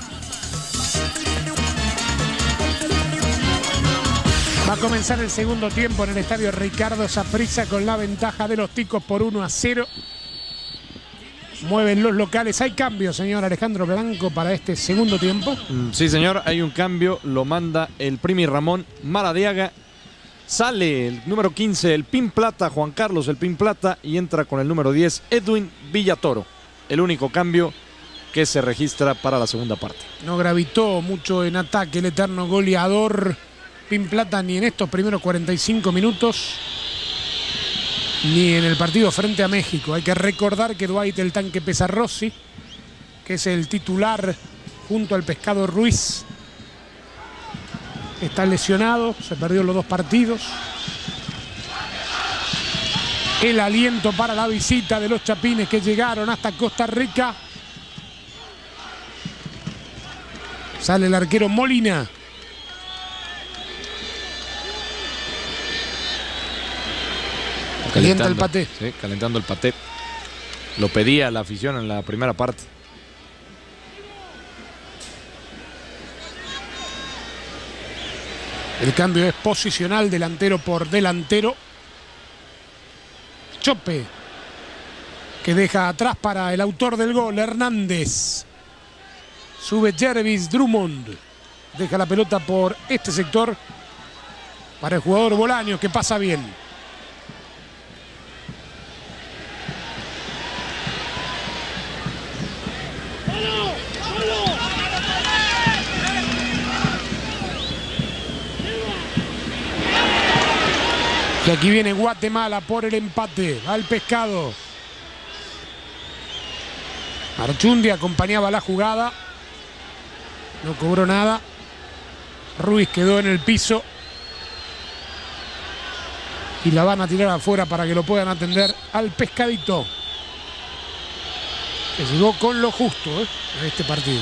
Va a comenzar el segundo tiempo en el estadio Ricardo Saprissa con la ventaja de los ticos por 1-0. Mueven los locales. ¿Hay cambio, señor Alejandro Blanco, para este segundo tiempo? Sí, señor, hay un cambio. Lo manda el Primi Ramón Maradiaga. Sale el número 15, el Pin Plata, Juan Carlos el Pin Plata, y entra con el número 10, Edwin Villatoro. El único cambio que se registra para la segunda parte. No gravitó mucho en ataque el eterno goleador Pin Plata ni en estos primeros 45 minutos. Ni en el partido frente a México. Hay que recordar que Dwight el Tanque Pesarrossi, que es el titular junto al Pescado Ruiz, está lesionado, se perdió los dos partidos. El aliento para la visita de los chapines que llegaron hasta Costa Rica. Sale el arquero Molina. Calienta el paté. Sí, calentando el paté. Lo pedía la afición en la primera parte. El cambio es posicional, delantero por delantero. Chope, que deja atrás para el autor del gol, Hernández. Sube Jervis Drummond. Deja la pelota por este sector para el jugador Bolaños, que pasa bien. Y aquí viene Guatemala por el empate. Al Pescado. Archundia acompañaba la jugada. No cobró nada. Ruiz quedó en el piso. Y la van a tirar afuera para que lo puedan atender al Pescadito. Que llegó con lo justo en este partido.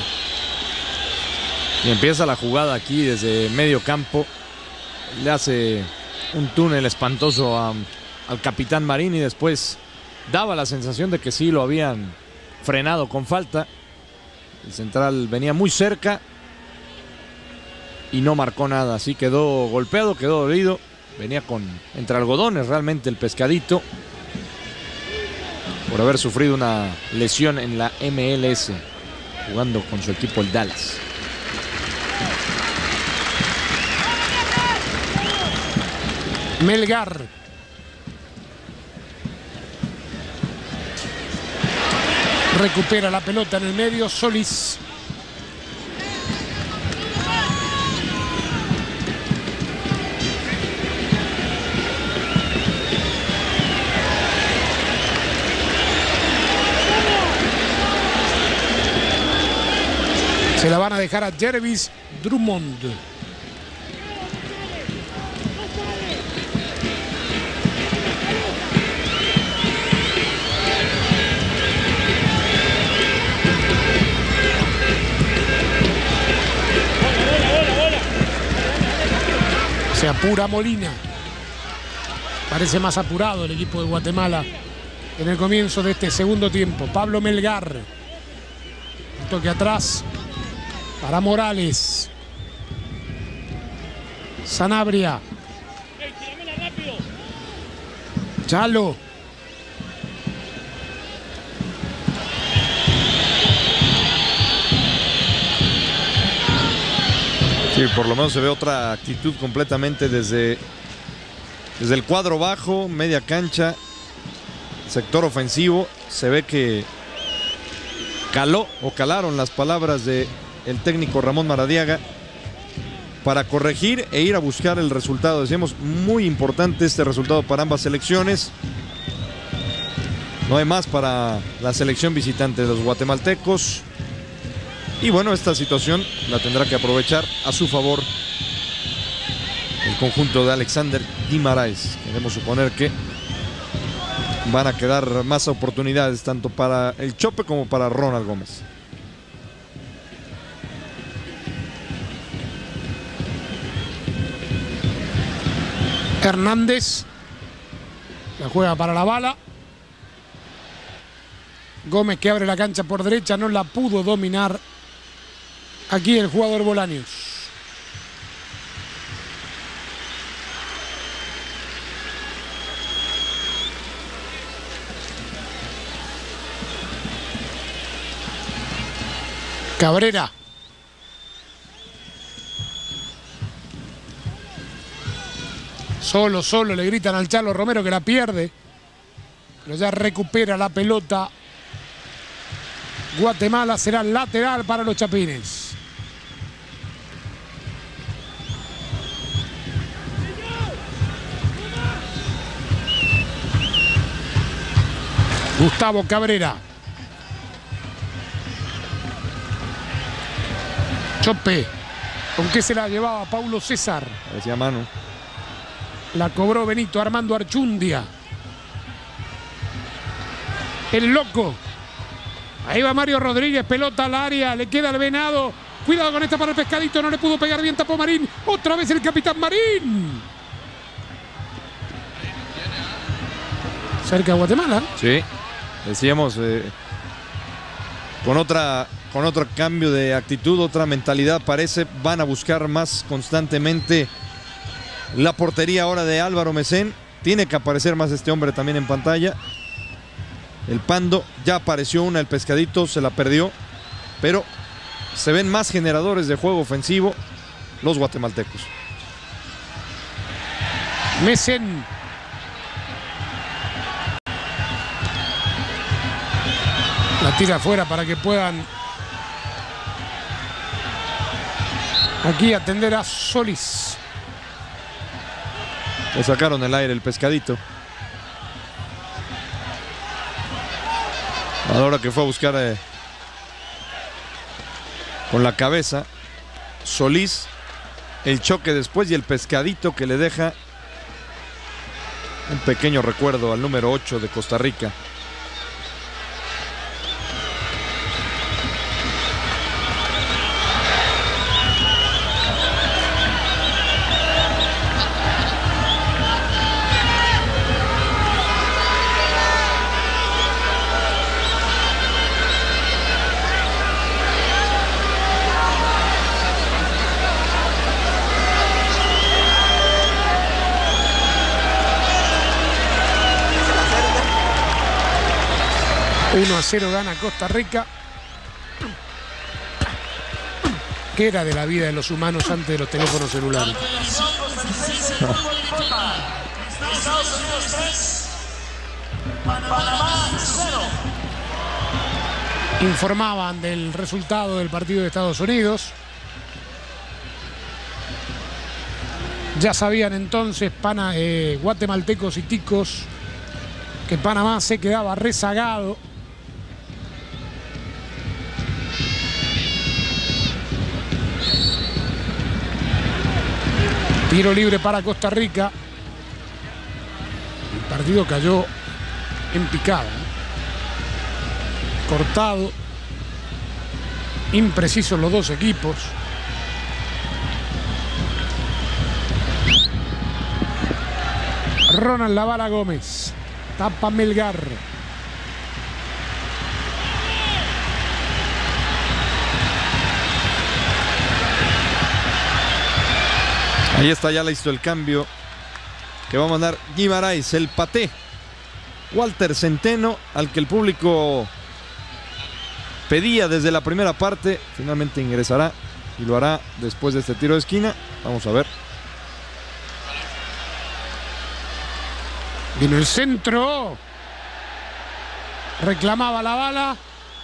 Y empieza la jugada aquí desde medio campo. Le hace un túnel espantoso al capitán Marín y después daba la sensación de que sí lo habían frenado con falta. El central venía muy cerca y no marcó nada. Así quedó golpeado, quedó dolido. Venía entre algodones realmente el Pescadito por haber sufrido una lesión en la MLS jugando con su equipo el Dallas. Melgar. Recupera la pelota en el medio, Solís. Se la van a dejar a Jervis Drummond. Se apura Molina. Parece más apurado el equipo de Guatemala en el comienzo de este segundo tiempo. Pablo Melgar. Un toque atrás para Morales. Sanabria. Chalo. Sí, por lo menos se ve otra actitud completamente desde el cuadro bajo, media cancha, sector ofensivo. Se ve que calaron las palabras del técnico Ramón Maradiaga para corregir e ir a buscar el resultado. Decíamos, muy importante este resultado para ambas selecciones. No hay más para la selección visitante de los guatemaltecos. Y bueno, esta situación la tendrá que aprovechar a su favor el conjunto de Alexander Guimaraes. Queremos suponer que van a quedar más oportunidades tanto para el Chope como para Ronald Gómez. Hernández la juega para la bala. Gómez, que abre la cancha por derecha, no la pudo dominar aquí el jugador Bolaños. Cabrera. Solo le gritan al Chalo Romero que la pierde. Pero ya recupera la pelota. Guatemala, será lateral para los chapines. Gustavo Cabrera. Chope. ¿Con qué se la llevaba Paulo César? Decía mano. La cobró Benito Armando Archundia. El loco. Ahí va Mario Rodríguez, pelota al área, le queda el Venado. Cuidado con esta para el Pescadito, no le pudo pegar bien, tapó Marín. Otra vez el capitán Marín. Cerca de Guatemala. Sí, decíamos, con otro cambio de actitud, otra mentalidad parece. Van a buscar más constantemente la portería ahora de Álvaro Mesén. Tiene que aparecer más este hombre también en pantalla. El Pando, ya apareció una, el Pescadito se la perdió, pero se ven más generadores de juego ofensivo los guatemaltecos. Mesén. La tira afuera para que puedan aquí atender a Solís. Le sacaron el aire el Pescadito. Ahora que fue a buscar con la cabeza Solís, el choque después y el Pescadito que le deja un pequeño recuerdo al número 8 de Costa Rica. Uno a 0 gana Costa Rica. ¿Qué era de la vida de los humanos antes de los teléfonos celulares? Informaban del resultado del partido de Estados Unidos. Ya sabían entonces guatemaltecos y ticos que Panamá se quedaba rezagado. Tiro libre para Costa Rica. El partido cayó en picada, ¿eh? Cortado. Imprecisos los dos equipos. Ronald La Bala Gómez. Tapa Melgar. Ahí está ya listo el cambio que va a mandar Guimarães, el paté. Walter Centeno, al que el público pedía desde la primera parte, finalmente ingresará y lo hará después de este tiro de esquina. Vamos a ver. Vino el centro. Reclamaba La Bala.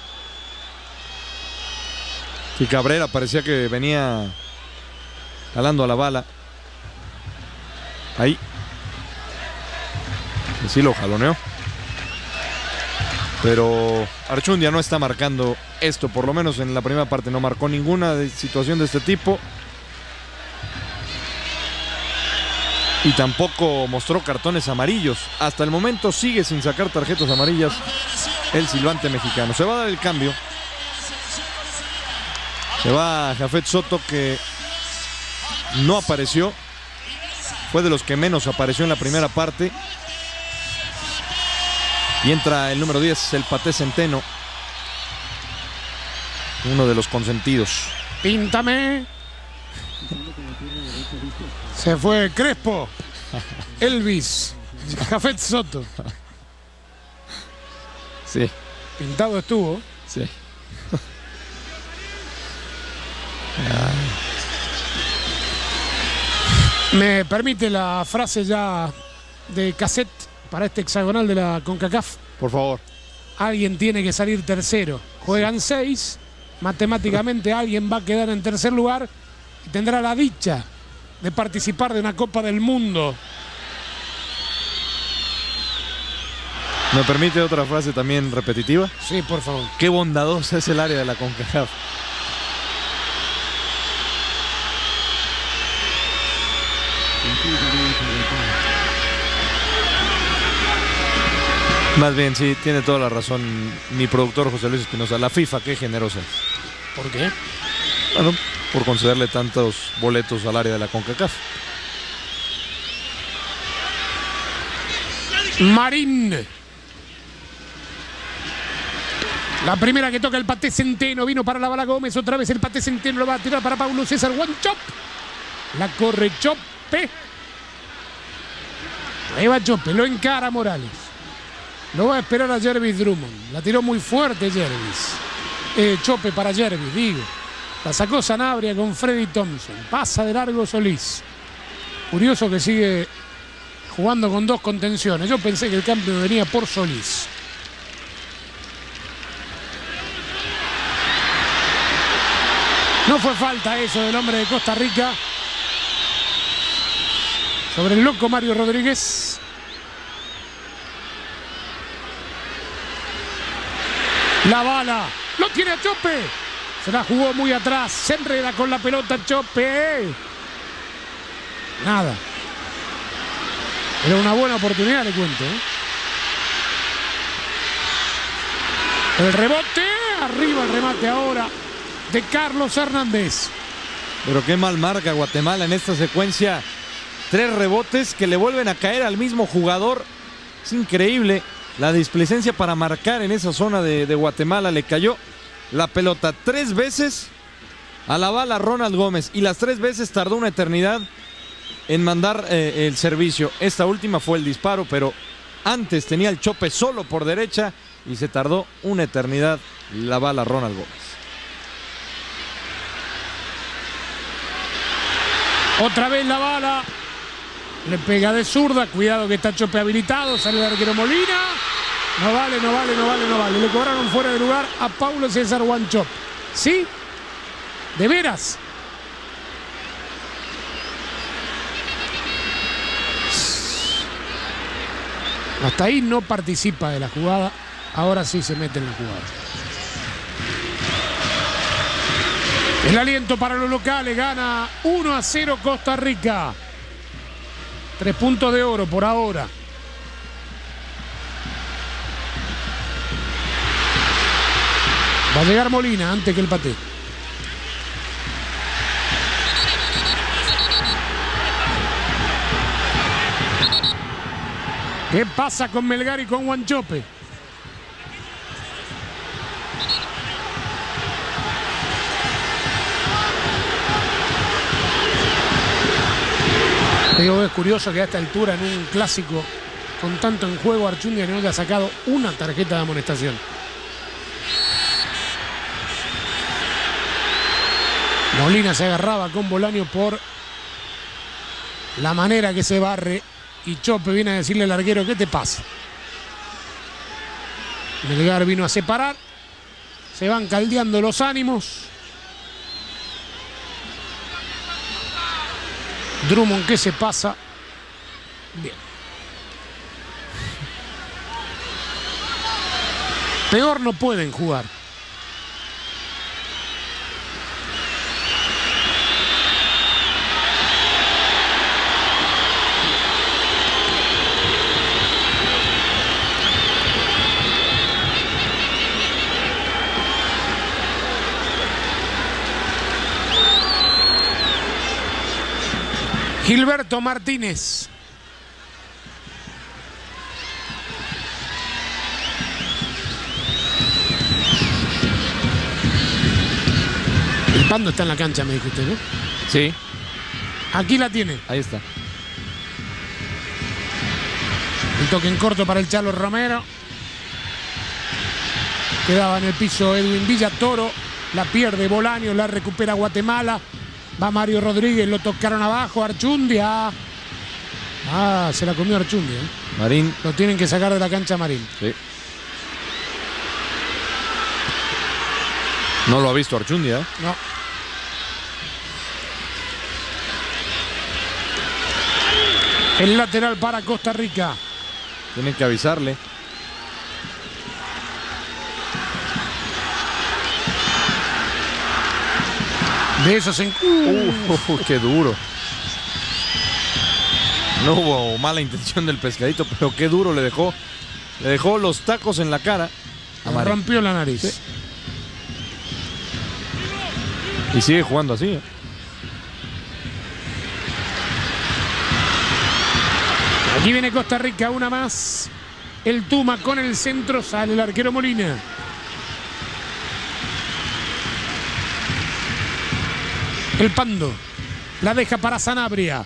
Y Cabrera parecía que venía jalando a La Bala. Ahí. Y sí lo jaloneó. Pero Archundia no está marcando esto. Por lo menos en la primera parte no marcó ninguna situación de este tipo. Y tampoco mostró cartones amarillos. Hasta el momento sigue sin sacar tarjetas amarillas el silbante mexicano. Se va a dar el cambio. Se va Jafet Soto, que no apareció. Fue de los que menos apareció en la primera parte. Y entra el número 10, el Paté Centeno. Uno de los consentidos. Píntame. Se fue Crespo. Elvis. Jafet Soto. Sí. Pintado estuvo. Sí. ¿Me permite la frase ya de cassette para este hexagonal de la CONCACAF? Por favor. Alguien tiene que salir tercero. Juegan 6. Matemáticamente alguien va a quedar en tercer lugar y tendrá la dicha de participar de una Copa del Mundo. ¿Me permite otra frase también repetitiva? Sí, por favor. Qué bondadosa es el área de la CONCACAF. Más bien, sí, tiene toda la razón mi productor José Luis Espinosa. La FIFA, qué generosa es. ¿Por qué? Bueno, por concederle tantos boletos al área de la CONCACAF. Marín. La primera que toca el Paté Centeno. Vino para La Bala Gómez. Otra vez el Paté Centeno lo va a tirar para Paulo César Wanchop. La corre Chope. Ahí va Chope. Lo encara Morales. Lo va a esperar a Jervis Drummond. La tiró muy fuerte Jervis. Chope para Jervis, digo. La sacó Sanabria con Freddy Thompson. Pasa de largo Solís. Curioso que sigue jugando con dos contenciones. Yo pensé que el cambio venía por Solís. No fue falta eso del hombre de Costa Rica sobre el loco Mario Rodríguez. La Bala. Lo tiene a Chope. Se la jugó muy atrás. Se enreda con la pelota Chope. Nada. Era una buena oportunidad, le cuento. El rebote. Arriba el remate ahora de Carlos Hernández. Pero qué mal marca Guatemala en esta secuencia. 3 rebotes que le vuelven a caer al mismo jugador. Es increíble la displicencia para marcar en esa zona de Guatemala. Le cayó la pelota 3 veces a La Bala Ronald Gómez. Y las 3 veces tardó una eternidad en mandar el servicio. Esta última fue el disparo, pero antes tenía el Chope solo por derecha y se tardó una eternidad La Bala Ronald Gómez. Otra vez La Bala. Le pega de zurda. Cuidado que está Chope habilitado. Sale el arquero Molina. No vale, no vale, no vale, no vale. Le cobraron fuera de lugar a Paulo César Wanchop. ¿Sí? ¿De veras? Hasta ahí no participa de la jugada. Ahora sí se mete en la jugada. El aliento para los locales. Gana 1-0 Costa Rica. 3 puntos de oro por ahora. Va a llegar Molina antes que el Paté. ¿Qué pasa con Melgar y con Wanchope? Digo, es curioso que a esta altura, en un clásico con tanto en juego, Archundia no haya sacado una tarjeta de amonestación. Molina se agarraba con Bolaño por la manera que se barre. Y Chope viene a decirle al larguero: ¿qué te pasa? Melgar vino a separar. Se van caldeando los ánimos. Drummond, ¿qué se pasa? Bien. Peor no pueden jugar. Gilberto Martínez. El Pando está en la cancha, me dijo usted, ¿no? Sí. Aquí la tiene. Ahí está. Un toque en corto para el Chalo Romero. Quedaba en el piso Edwin Villatoro. La pierde Bolaño, la recupera Guatemala. Va Mario Rodríguez, lo tocaron abajo. Archundia. Ah, se la comió Archundia. Marín. Lo tienen que sacar de la cancha Marín. Sí. No lo ha visto Archundia. No. El lateral para Costa Rica. Tienen que avisarle. De esos en... ¡Qué duro! No hubo mala intención del pescadito, pero qué duro le dejó. Le dejó los tacos en la cara. Rompió la nariz. Sí. Y sigue jugando así. Aquí viene Costa Rica, una más. El Tuma con el centro, sale el arquero Molina. El Pando la deja para Sanabria.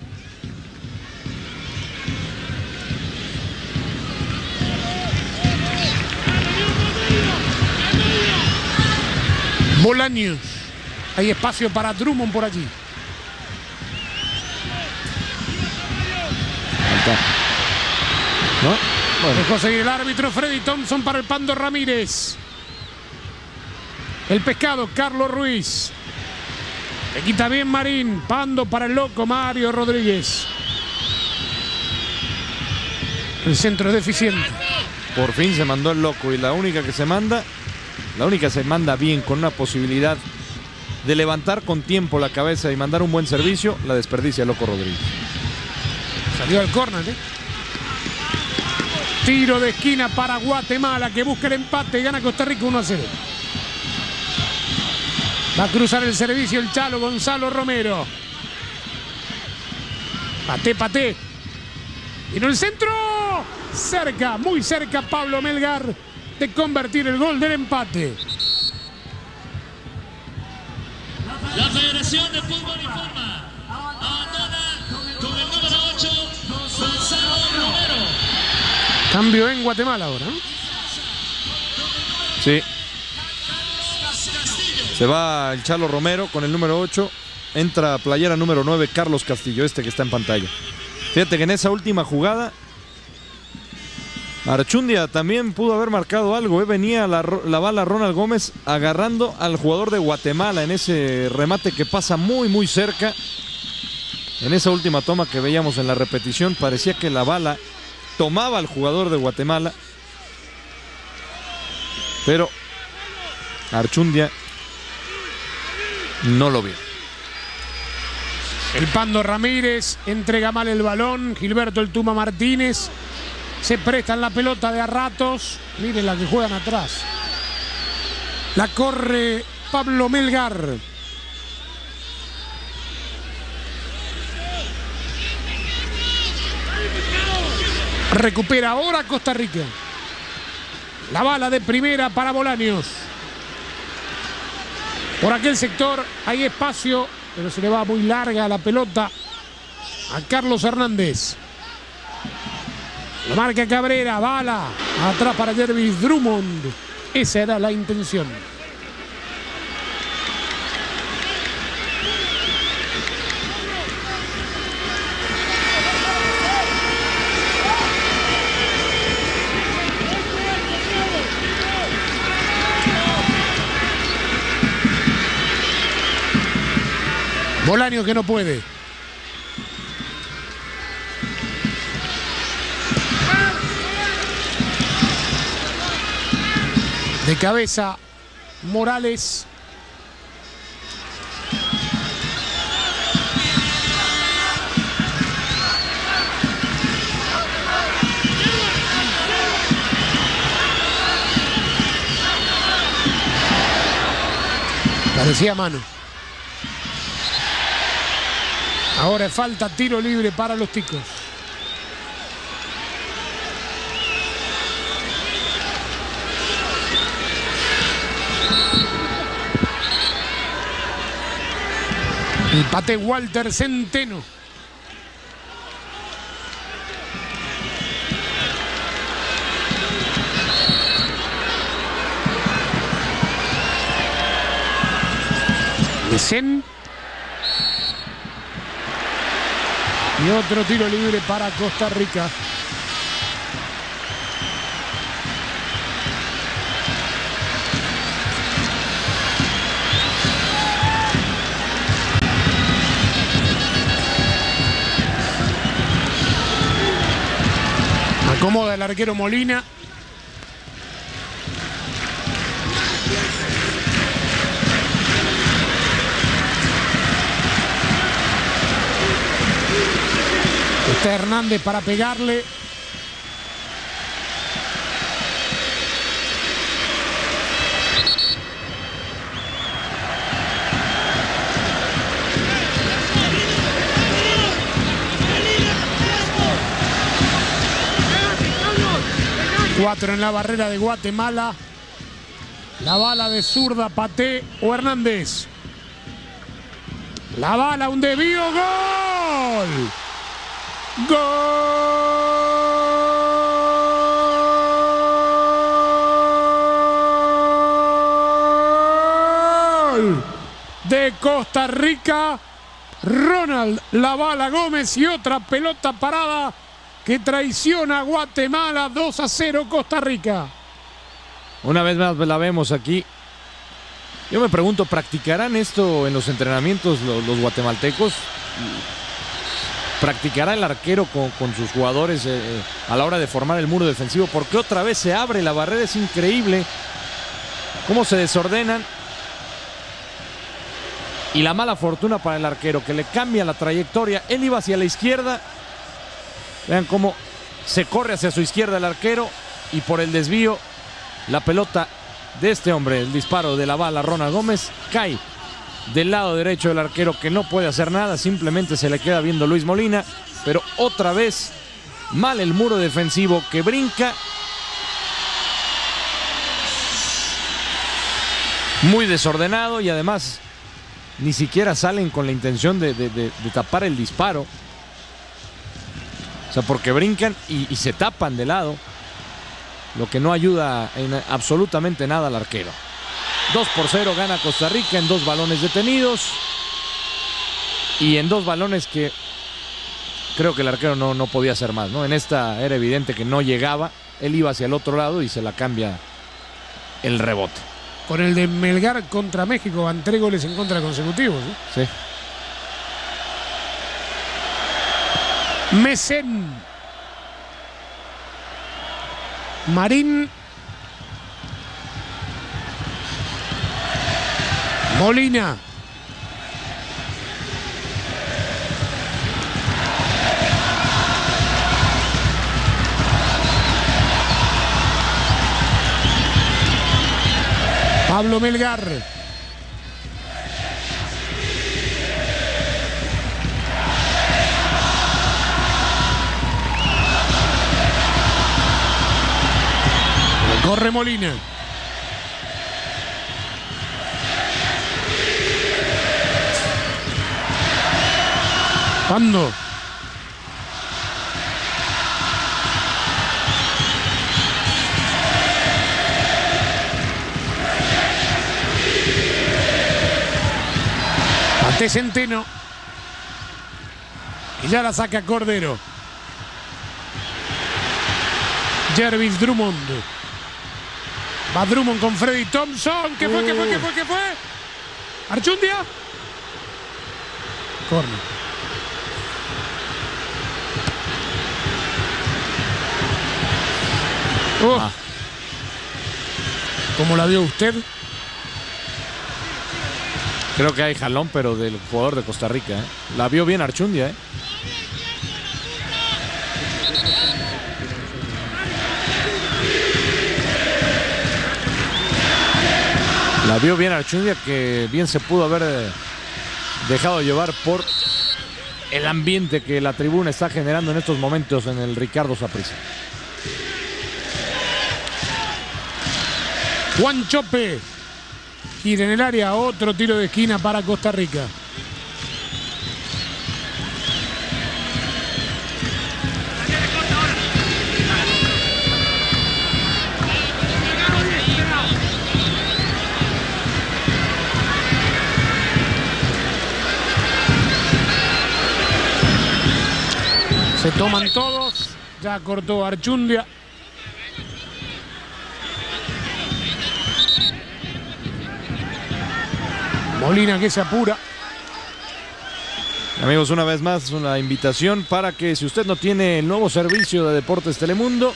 Bolaños. Hay espacio para Drummond por allí. ¿No? Bueno. Dejó seguir el árbitro. Freddy Thompson para el Pando Ramírez. El pescado, Carlos Ruiz. Le quita bien Marín. Pando para el loco Mario Rodríguez. El centro es deficiente. Por fin se mandó el loco. Y la única que se manda bien, con una posibilidad de levantar con tiempo la cabeza y mandar un buen servicio, la desperdicia el loco Rodríguez. Salió al córner, ¿eh? Tiro de esquina para Guatemala, que busca el empate y gana Costa Rica 1-0. Va a cruzar el servicio el Chalo Gonzalo Romero. Paté. Vino el centro. Cerca, muy cerca Pablo Melgar de convertir el gol del empate. La Federación de Fútbol informa. Abandona con el número 8, Gonzalo Romero. Cambio en Guatemala ahora, ¿no? Sí. Se va el Chalo Romero con el número 8. Entra playera número 9, Carlos Castillo, que está en pantalla. Fíjate que en esa última jugada Archundia también pudo haber marcado algo. Venía la bala Ronald Gómez agarrando al jugador de Guatemala en ese remate que pasa muy muy cerca. En esa última toma que veíamos en la repetición, parecía que la bala tomaba al jugador de Guatemala, pero Archundia no lo vio. El Pando Ramírez entrega mal el balón. Gilberto el Tuma Martínez se prestan la pelota de a ratos. Miren la que juegan atrás. La corre Pablo Melgar. Recupera ahora Costa Rica. La bala de primera para Bolaños. Por aquel sector hay espacio, pero se le va muy larga la pelota a Carlos Hernández. La marca Cabrera, bala atrás para Jervis Drummond. Esa era la intención. Bolaños que no puede. De cabeza, Morales. Parecía mano. Ahora falta tiro libre para los ticos. Empate Walter Centeno. Mesén. Y otro tiro libre para Costa Rica. Acomoda el arquero Molina. Está Hernández para pegarle. Cuatro en la barrera de Guatemala. La bala de zurda, Paté o Hernández. La bala, un desvío, gol. ¡Gol! De Costa Rica, Ronald La Bala Gómez y otra pelota parada que traiciona a Guatemala. 2-0 Costa Rica. Una vez más la vemos aquí. Yo me pregunto, ¿practicarán esto en los entrenamientos los guatemaltecos? ¿Practicará el arquero con sus jugadores a la hora de formar el muro defensivo? Porque otra vez se abre la barrera. Es increíble cómo se desordenan. Y la mala fortuna para el arquero, que le cambia la trayectoria. Él iba hacia la izquierda. Vean cómo se corre hacia su izquierda el arquero. Y por el desvío, la pelota de este hombre, el disparo de la bala, Ronald Gómez, cae del lado derecho del arquero, que no puede hacer nada. Simplemente se le queda viendo Luis Molina. Pero otra vez mal el muro defensivo, que brinca. Muy desordenado, y además ni siquiera salen con la intención de tapar el disparo. O sea, porque brincan y se tapan de lado, lo que no ayuda en absolutamente nada al arquero. 2-0 gana Costa Rica en 2 balones detenidos y en 2 balones que creo que el arquero no podía hacer más, ¿no? En esta era evidente que no llegaba. Él iba hacia el otro lado y se la cambia el rebote. Con el de Melgar contra México van 3 goles en contra consecutivos, ¿eh? Sí. Mesén. Marín. Molina. Pablo Melgar. Corre Molina. Pando. Ante Centeno. Y ya la saca Cordero. Jervis Drummond. Va Drummond con Freddy Thompson. ¿Qué fue? Archundia. Corner. ¿Cómo la vio usted? Creo que hay jalón, pero del jugador de Costa Rica. La vio bien Archundia. La vio bien Archundia, que bien se pudo haber dejado llevar por el ambiente que la tribuna está generando en estos momentos en el Ricardo Saprissa. Juan Chope gira en el área, otro tiro de esquina para Costa Rica. Se toman todos, ya cortó Archundia. Molina que se apura. Amigos, una vez más una invitación para que si usted no tiene el nuevo servicio de Deportes Telemundo,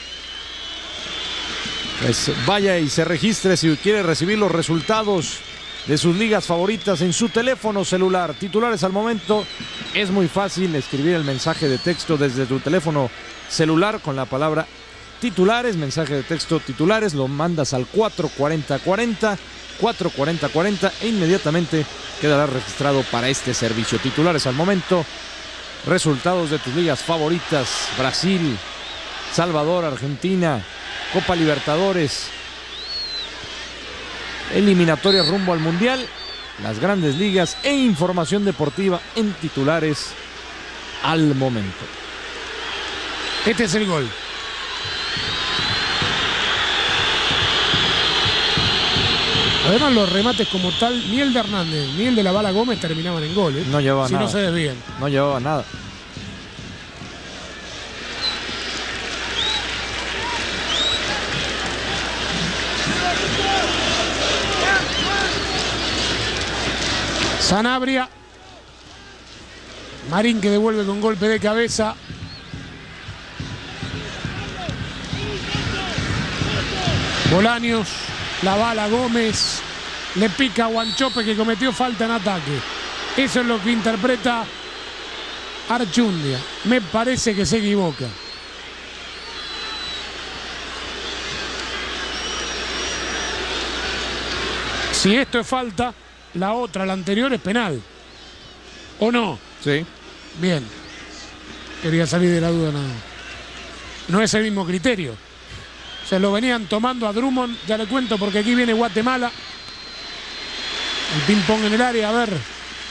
pues vaya y se registre si quiere recibir los resultados de sus ligas favoritas en su teléfono celular. Titulares al momento, es muy fácil escribir el mensaje de texto desde tu teléfono celular con la palabra titulares, mensaje de texto titulares, lo mandas al 44040. 44040 e inmediatamente quedará registrado para este servicio. Titulares al momento, resultados de tus ligas favoritas: Brasil, Salvador, Argentina, Copa Libertadores, eliminatorias rumbo al Mundial, las grandes ligas e información deportiva en titulares al momento. Este es el gol. Además, los remates como tal, ni el de Hernández ni el de la Bala Gómez terminaban en gol. No llevaba nada. Si no se desvían. No llevaba nada. Sanabria. Marín que devuelve con golpe de cabeza. Bolaños. La Bala Gómez. Le pica a Guanchope, que cometió falta en ataque. Eso es lo que interpreta Archundia. Me parece que se equivoca. Si esto es falta, la otra, la anterior, es penal. ¿O no? Sí. Bien. Quería salir de la duda nada. No es el mismo criterio. Se lo venían tomando a Drummond. Ya le cuento porque aquí viene Guatemala. El ping-pong en el área, a ver.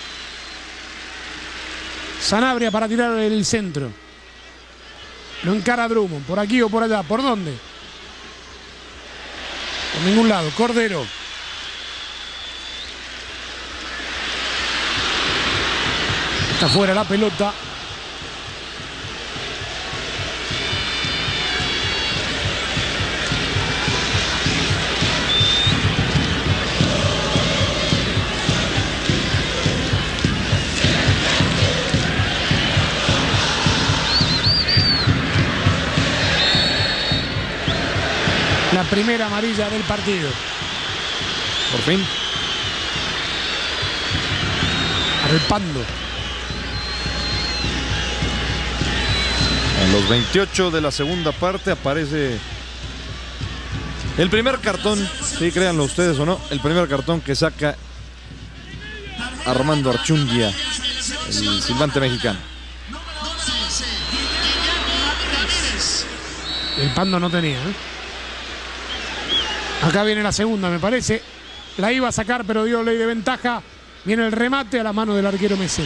Sanabria para tirar el centro. Lo encara Drummond. ¿Por aquí o por allá? ¿Por dónde? Por ningún lado. Cordero. Está fuera la pelota. La primera amarilla del partido. Por fin. Arpando. En los 28 de la segunda parte aparece El primer cartón, sí, créanlo ustedes o no, el primer cartón que saca Armando Archundia, el silbante mexicano. El Pando no tenía, ¿eh? Acá viene la segunda, me parece. La iba a sacar, pero dio ley de ventaja. Viene el remate a la mano del arquero Mesén.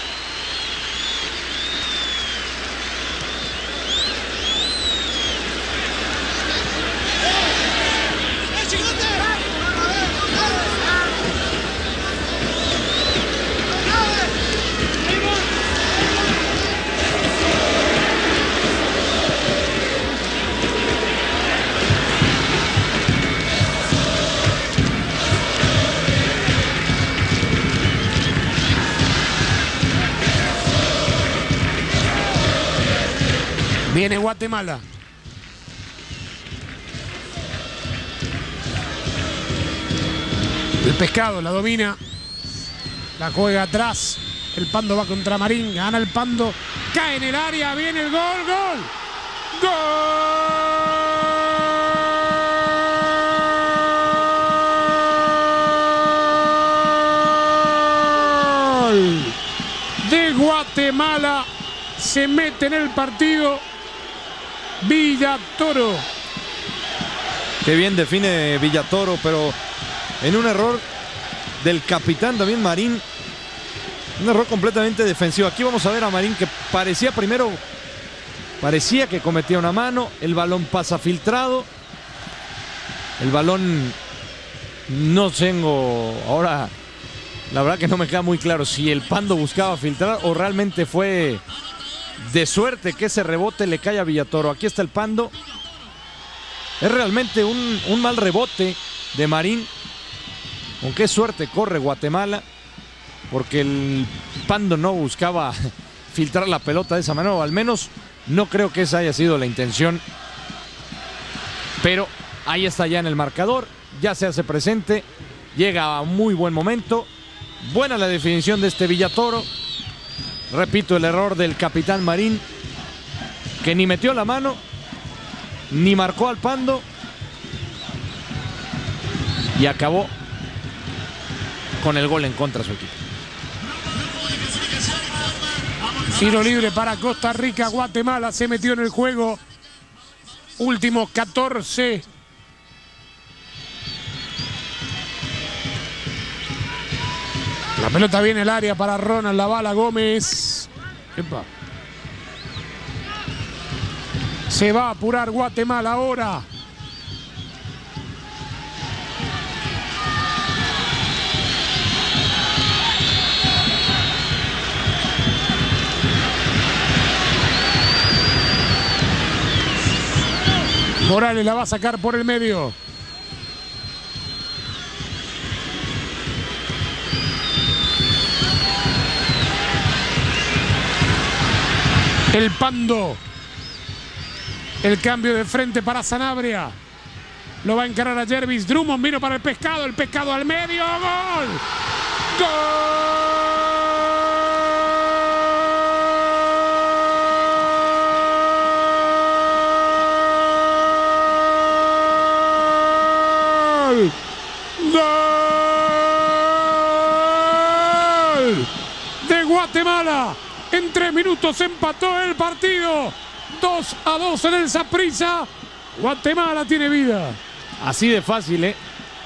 Viene Guatemala. El Pescado la domina. La juega atrás. El Pando va contra Marín. Gana el Pando. Cae en el área. Viene el gol. ¡Gol! ¡Gol! De Guatemala. Se mete en el partido Villatoro. Qué bien define Villatoro, pero en un error del capitán también Marín. Un error completamente defensivo. Aquí vamos a ver a Marín que parecía que cometía una mano. El balón pasa filtrado. El balón no tengo ahora. La verdad que no me queda muy claro si el Pando buscaba filtrar o realmente fue de suerte que ese rebote le cae a Villatoro. Aquí está el Pando. Es realmente un mal rebote de Marín. Con qué suerte corre Guatemala, porque el Pando no buscaba filtrar la pelota de esa manera, o al menos no creo que esa haya sido la intención. Pero ahí está ya en el marcador, ya se hace presente, llega a un muy buen momento. Buena la definición de este Villatoro. Repito, el error del capitán Marín, que ni metió la mano, ni marcó al Pando, y acabó con el gol en contra de su equipo. Tiro libre para Costa Rica. Guatemala se metió en el juego. Últimos 14. La pelota viene al área para Ronald La Bala Gómez. Epa. Se va a apurar Guatemala ahora. Morales la va a sacar por el medio. El Pando. El cambio de frente para Sanabria. Lo va a encarar a Jervis. Drummond vino para el Pescado. El Pescado al medio. ¡Gol! ¡Gol! ¡Gol! De Guatemala. En 3 minutos empató el partido. 2-2 en el Saprissa. Guatemala tiene vida. Así de fácil, ¿eh?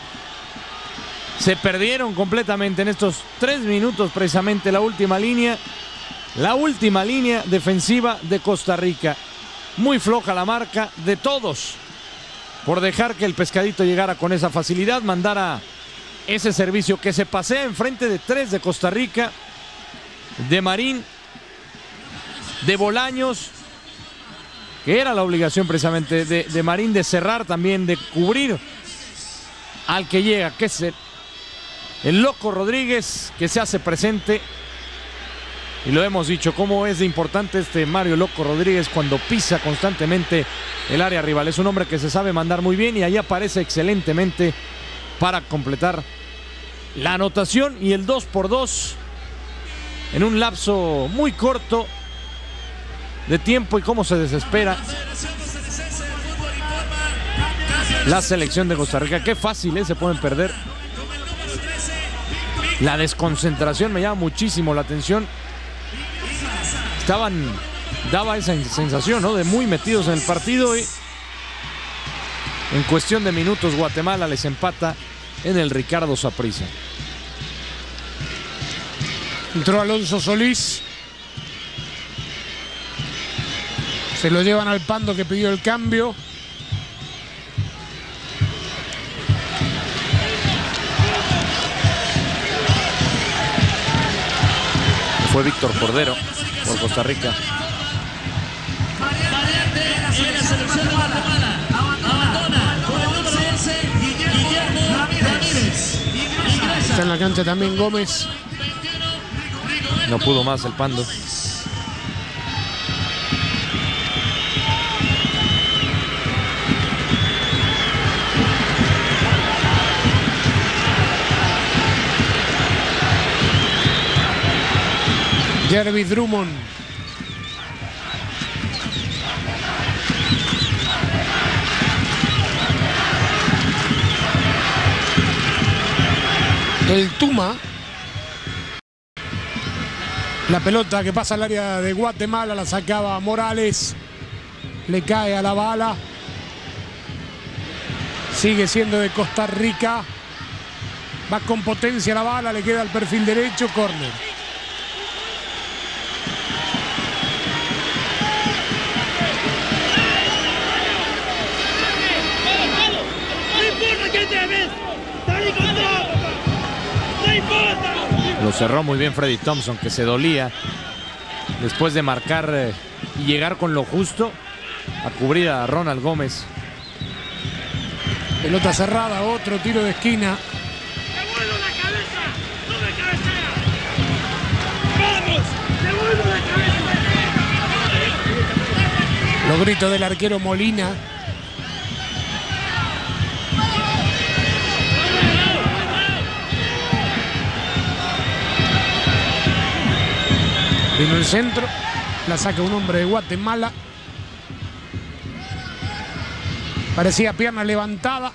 Se perdieron completamente en estos 3 minutos precisamente la última línea. La última línea defensiva de Costa Rica. Muy floja la marca de todos por dejar que el Pescadito llegara con esa facilidad, mandara ese servicio que se pasea enfrente de 3 de Costa Rica, de Marín, de Bolaños, que era la obligación precisamente de Marín de cerrar también, de cubrir al que llega, que es el Loco Rodríguez, que se hace presente. Y lo hemos dicho, cómo es de importante este Mario Loco Rodríguez cuando pisa constantemente el área rival. Es un hombre que se sabe mandar muy bien y ahí aparece excelentemente para completar la anotación y el 2-2 en un lapso muy corto de tiempo. Y cómo se desespera La selección de Costa Rica, qué fácil, se pueden perder. La desconcentración me llama muchísimo la atención. Daba esa sensación, ¿no?, de muy metidos en el partido, y en cuestión de minutos Guatemala les empata en el Ricardo Saprissa. Entró Alonso Solís. Se lo llevan al Pando, que pidió el cambio. Fue Víctor Cordero por Costa Rica. En la selección de Guatemala abandona con el número 11 Guillermo Ramírez. Está en la cancha también Gómez. No pudo más el Pando. Jervis Drummond. El Tuma. La pelota que pasa al área de Guatemala la sacaba Morales. Le cae a la bala. Sigue siendo de Costa Rica. Va con potencia la bala, le queda al perfil derecho, córner. Lo cerró muy bien Freddy Thompson, que se dolía después de marcar y llegar con lo justo a cubrir a Ronald Gómez. Pelota cerrada, otro tiro de esquina. Los gritos del arquero Molina. Vino el centro, la saca un hombre de Guatemala. Parecía pierna levantada.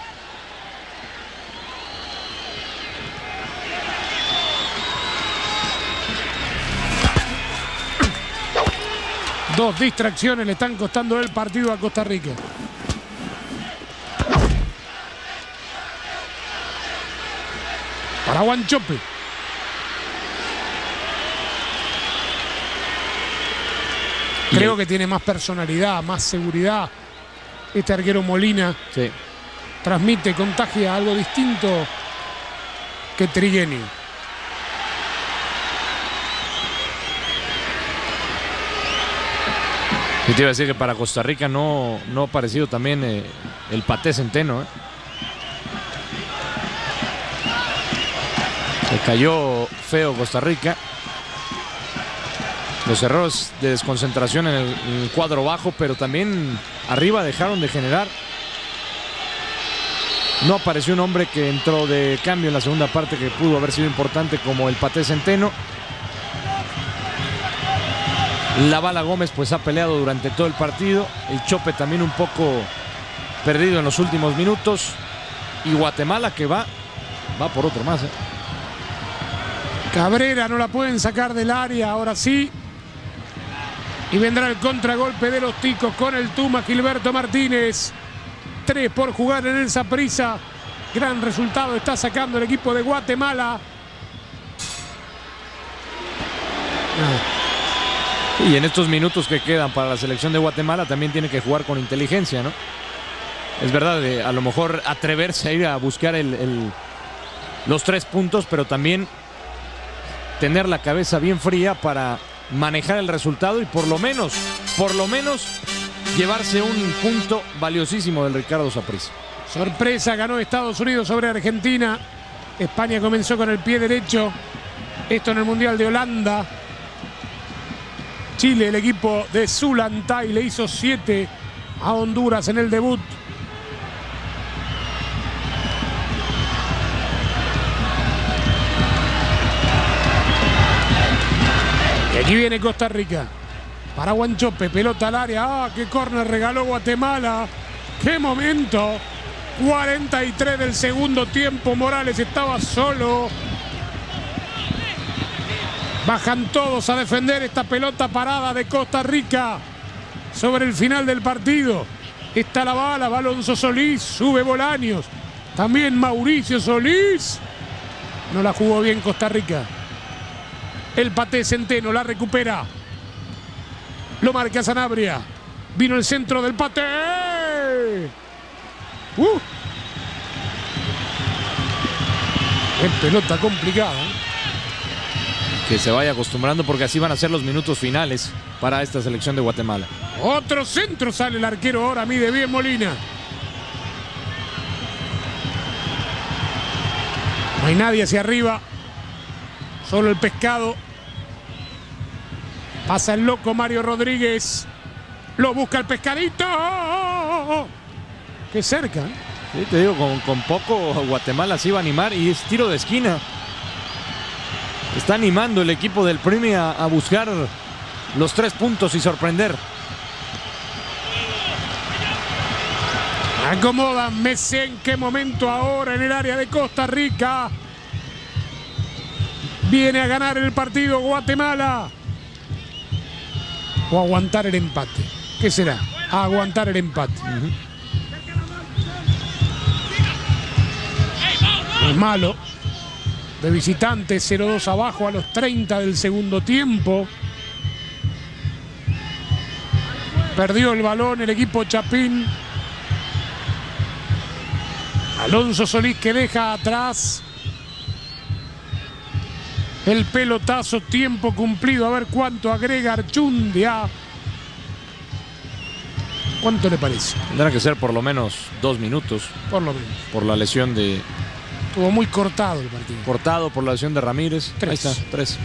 Dos distracciones le están costando el partido a Costa Rica. Para Wanchope. Creo que tiene más personalidad, más seguridad. Este arquero Molina. Sí. Transmite, contagia algo distinto que Trigueni. Y te iba a decir que para Costa Rica no ha aparecido también el Paté Centeno. Se cayó feo Costa Rica. Los errores de desconcentración en el cuadro bajo, pero también arriba dejaron de generar. No apareció un hombre que entró de cambio en la segunda parte que pudo haber sido importante, como el Paté Centeno. La Bala Gómez pues ha peleado durante todo el partido. El Chope también un poco perdido en los últimos minutos. Y Guatemala que va por otro más. Cabrera no la pueden sacar del área, ahora sí. Y vendrá el contragolpe de los ticos con el Tuma Gilberto Martínez. 3 por jugar en el Saprissa. Gran resultado está sacando el equipo de Guatemala. Y en estos minutos que quedan para la selección de Guatemala también tiene que jugar con inteligencia, ¿no? Es verdad, a lo mejor atreverse a ir a buscar los 3 puntos, pero también tener la cabeza bien fría para manejar el resultado y por lo menos llevarse un punto valiosísimo del Ricardo Saprissa. Sorpresa, ganó Estados Unidos sobre Argentina. España comenzó con el pie derecho. Esto en el Mundial de Holanda. Chile, el equipo de Zulantay, le hizo 7 a Honduras en el debut. Y aquí viene Costa Rica. Para Wanchope, pelota al área. ¡Ah, qué córner regaló Guatemala! ¡Qué momento! 43 del segundo tiempo. Morales estaba solo. Bajan todos a defender esta pelota parada de Costa Rica sobre el final del partido. Está la bala, va Alonso Solís, sube Bolaños. También Mauricio Solís. No la jugó bien Costa Rica. El Paté Centeno la recupera. Lo marca Sanabria. Vino el centro del Paté. Qué pelota complicada. Que se vaya acostumbrando porque así van a ser los minutos finales para esta selección de Guatemala. Otro centro, sale el arquero ahora, mide bien Molina. No hay nadie hacia arriba. Solo el Pescado. Pasa el loco Mario Rodríguez. Lo busca el Pescadito. Qué cerca. Sí, te digo, con poco Guatemala se iba a animar y es tiro de esquina. Está animando el equipo del Primi a buscar los 3 puntos y sorprender. Acomodan Messi. ¿En qué momento ahora en el área de Costa Rica? Viene a ganar el partido Guatemala. O aguantar el empate. ¿Qué será? A aguantar el empate. Es malo. De visitante, 0-2 abajo a los 30 del segundo tiempo. Perdió el balón el equipo Chapín. Alonso Solís que deja atrás el pelotazo, tiempo cumplido. A ver cuánto agrega Archundia. ¿Cuánto le parece? Tendrá que ser por lo menos 2 minutos. Por lo menos. Por la lesión de... Estuvo muy cortado el partido. Cortado por la lesión de Ramírez. 3. Ahí está, 3.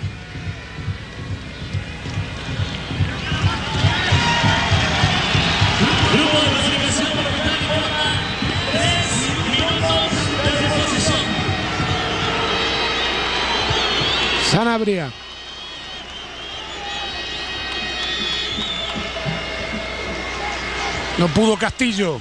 Grupo de clasificación por Capitán informa 3 minutos de reposición. Sanabria. No pudo Castillo.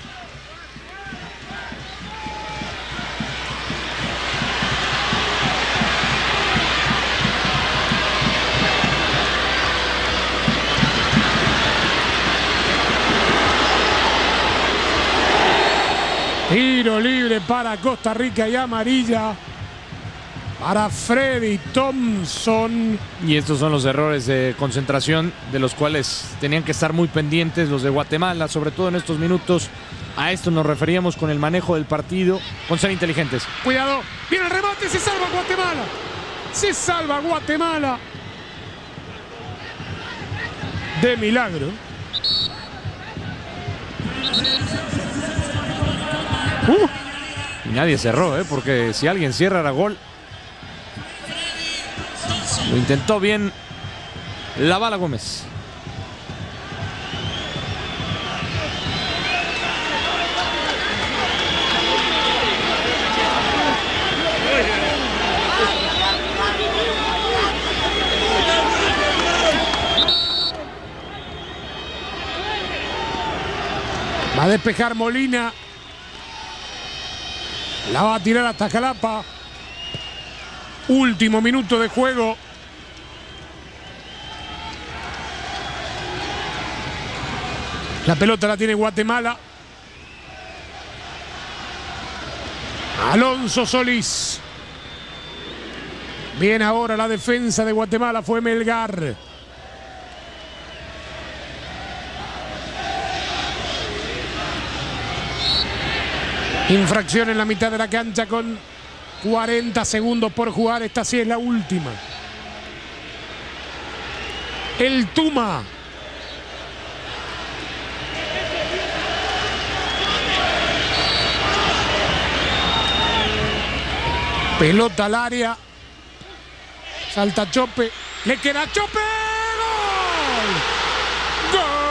Tiro libre para Costa Rica y amarilla para Freddy Thompson. Y estos son los errores de concentración de los cuales tenían que estar muy pendientes los de Guatemala, sobre todo en estos minutos. A esto nos referíamos con el manejo del partido, con ser inteligentes. Cuidado, viene el remate, se salva Guatemala. Se salva Guatemala. De milagro. Y nadie cerró, porque si alguien cierra era gol. Lo intentó bien la Bala Gómez. Va a despejar Molina. La va a tirar hasta Jalapa. Último minuto de juego. La pelota la tiene Guatemala. Alonso Solís. Bien ahora la defensa de Guatemala, fue Melgar. Infracción en la mitad de la cancha con 40 segundos por jugar. Esta sí es la última. El Tuma. Pelota al área. Salta Chope. Le queda Chope. ¡Gol! ¡Gol!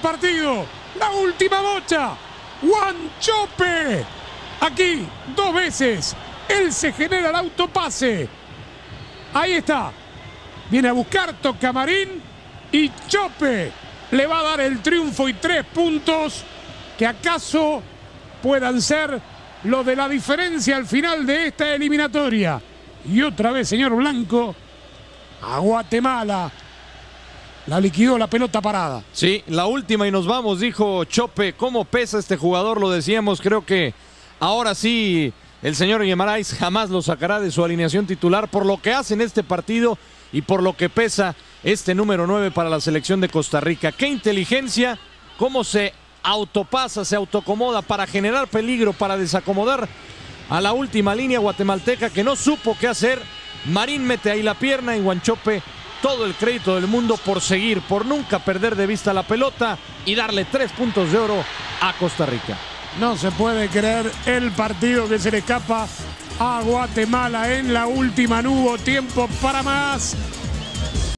partido. La última bocha. Wanchope. Aquí, 2 veces. Él se genera el autopase. Ahí está. Viene a buscar, toca Marín. Y Chope le va a dar el triunfo y 3 puntos que acaso puedan ser lo de la diferencia al final de esta eliminatoria. Y otra vez, señor Blanco, a Guatemala la liquidó la pelota parada. Sí, la última y nos vamos, dijo Chope. ¿Cómo pesa este jugador? Lo decíamos, creo que ahora sí el señor Guimarães jamás lo sacará de su alineación titular por lo que hace en este partido y por lo que pesa este número 9 para la selección de Costa Rica. ¡Qué inteligencia! Cómo se autopasa, se autoacomoda para generar peligro, para desacomodar a la última línea guatemalteca que no supo qué hacer. Marín mete ahí la pierna y Wanchope, todo el crédito del mundo por seguir, por nunca perder de vista la pelota y darle 3 puntos de oro a Costa Rica. No se puede creer el partido que se le escapa a Guatemala en la última. No hubo tiempo para más.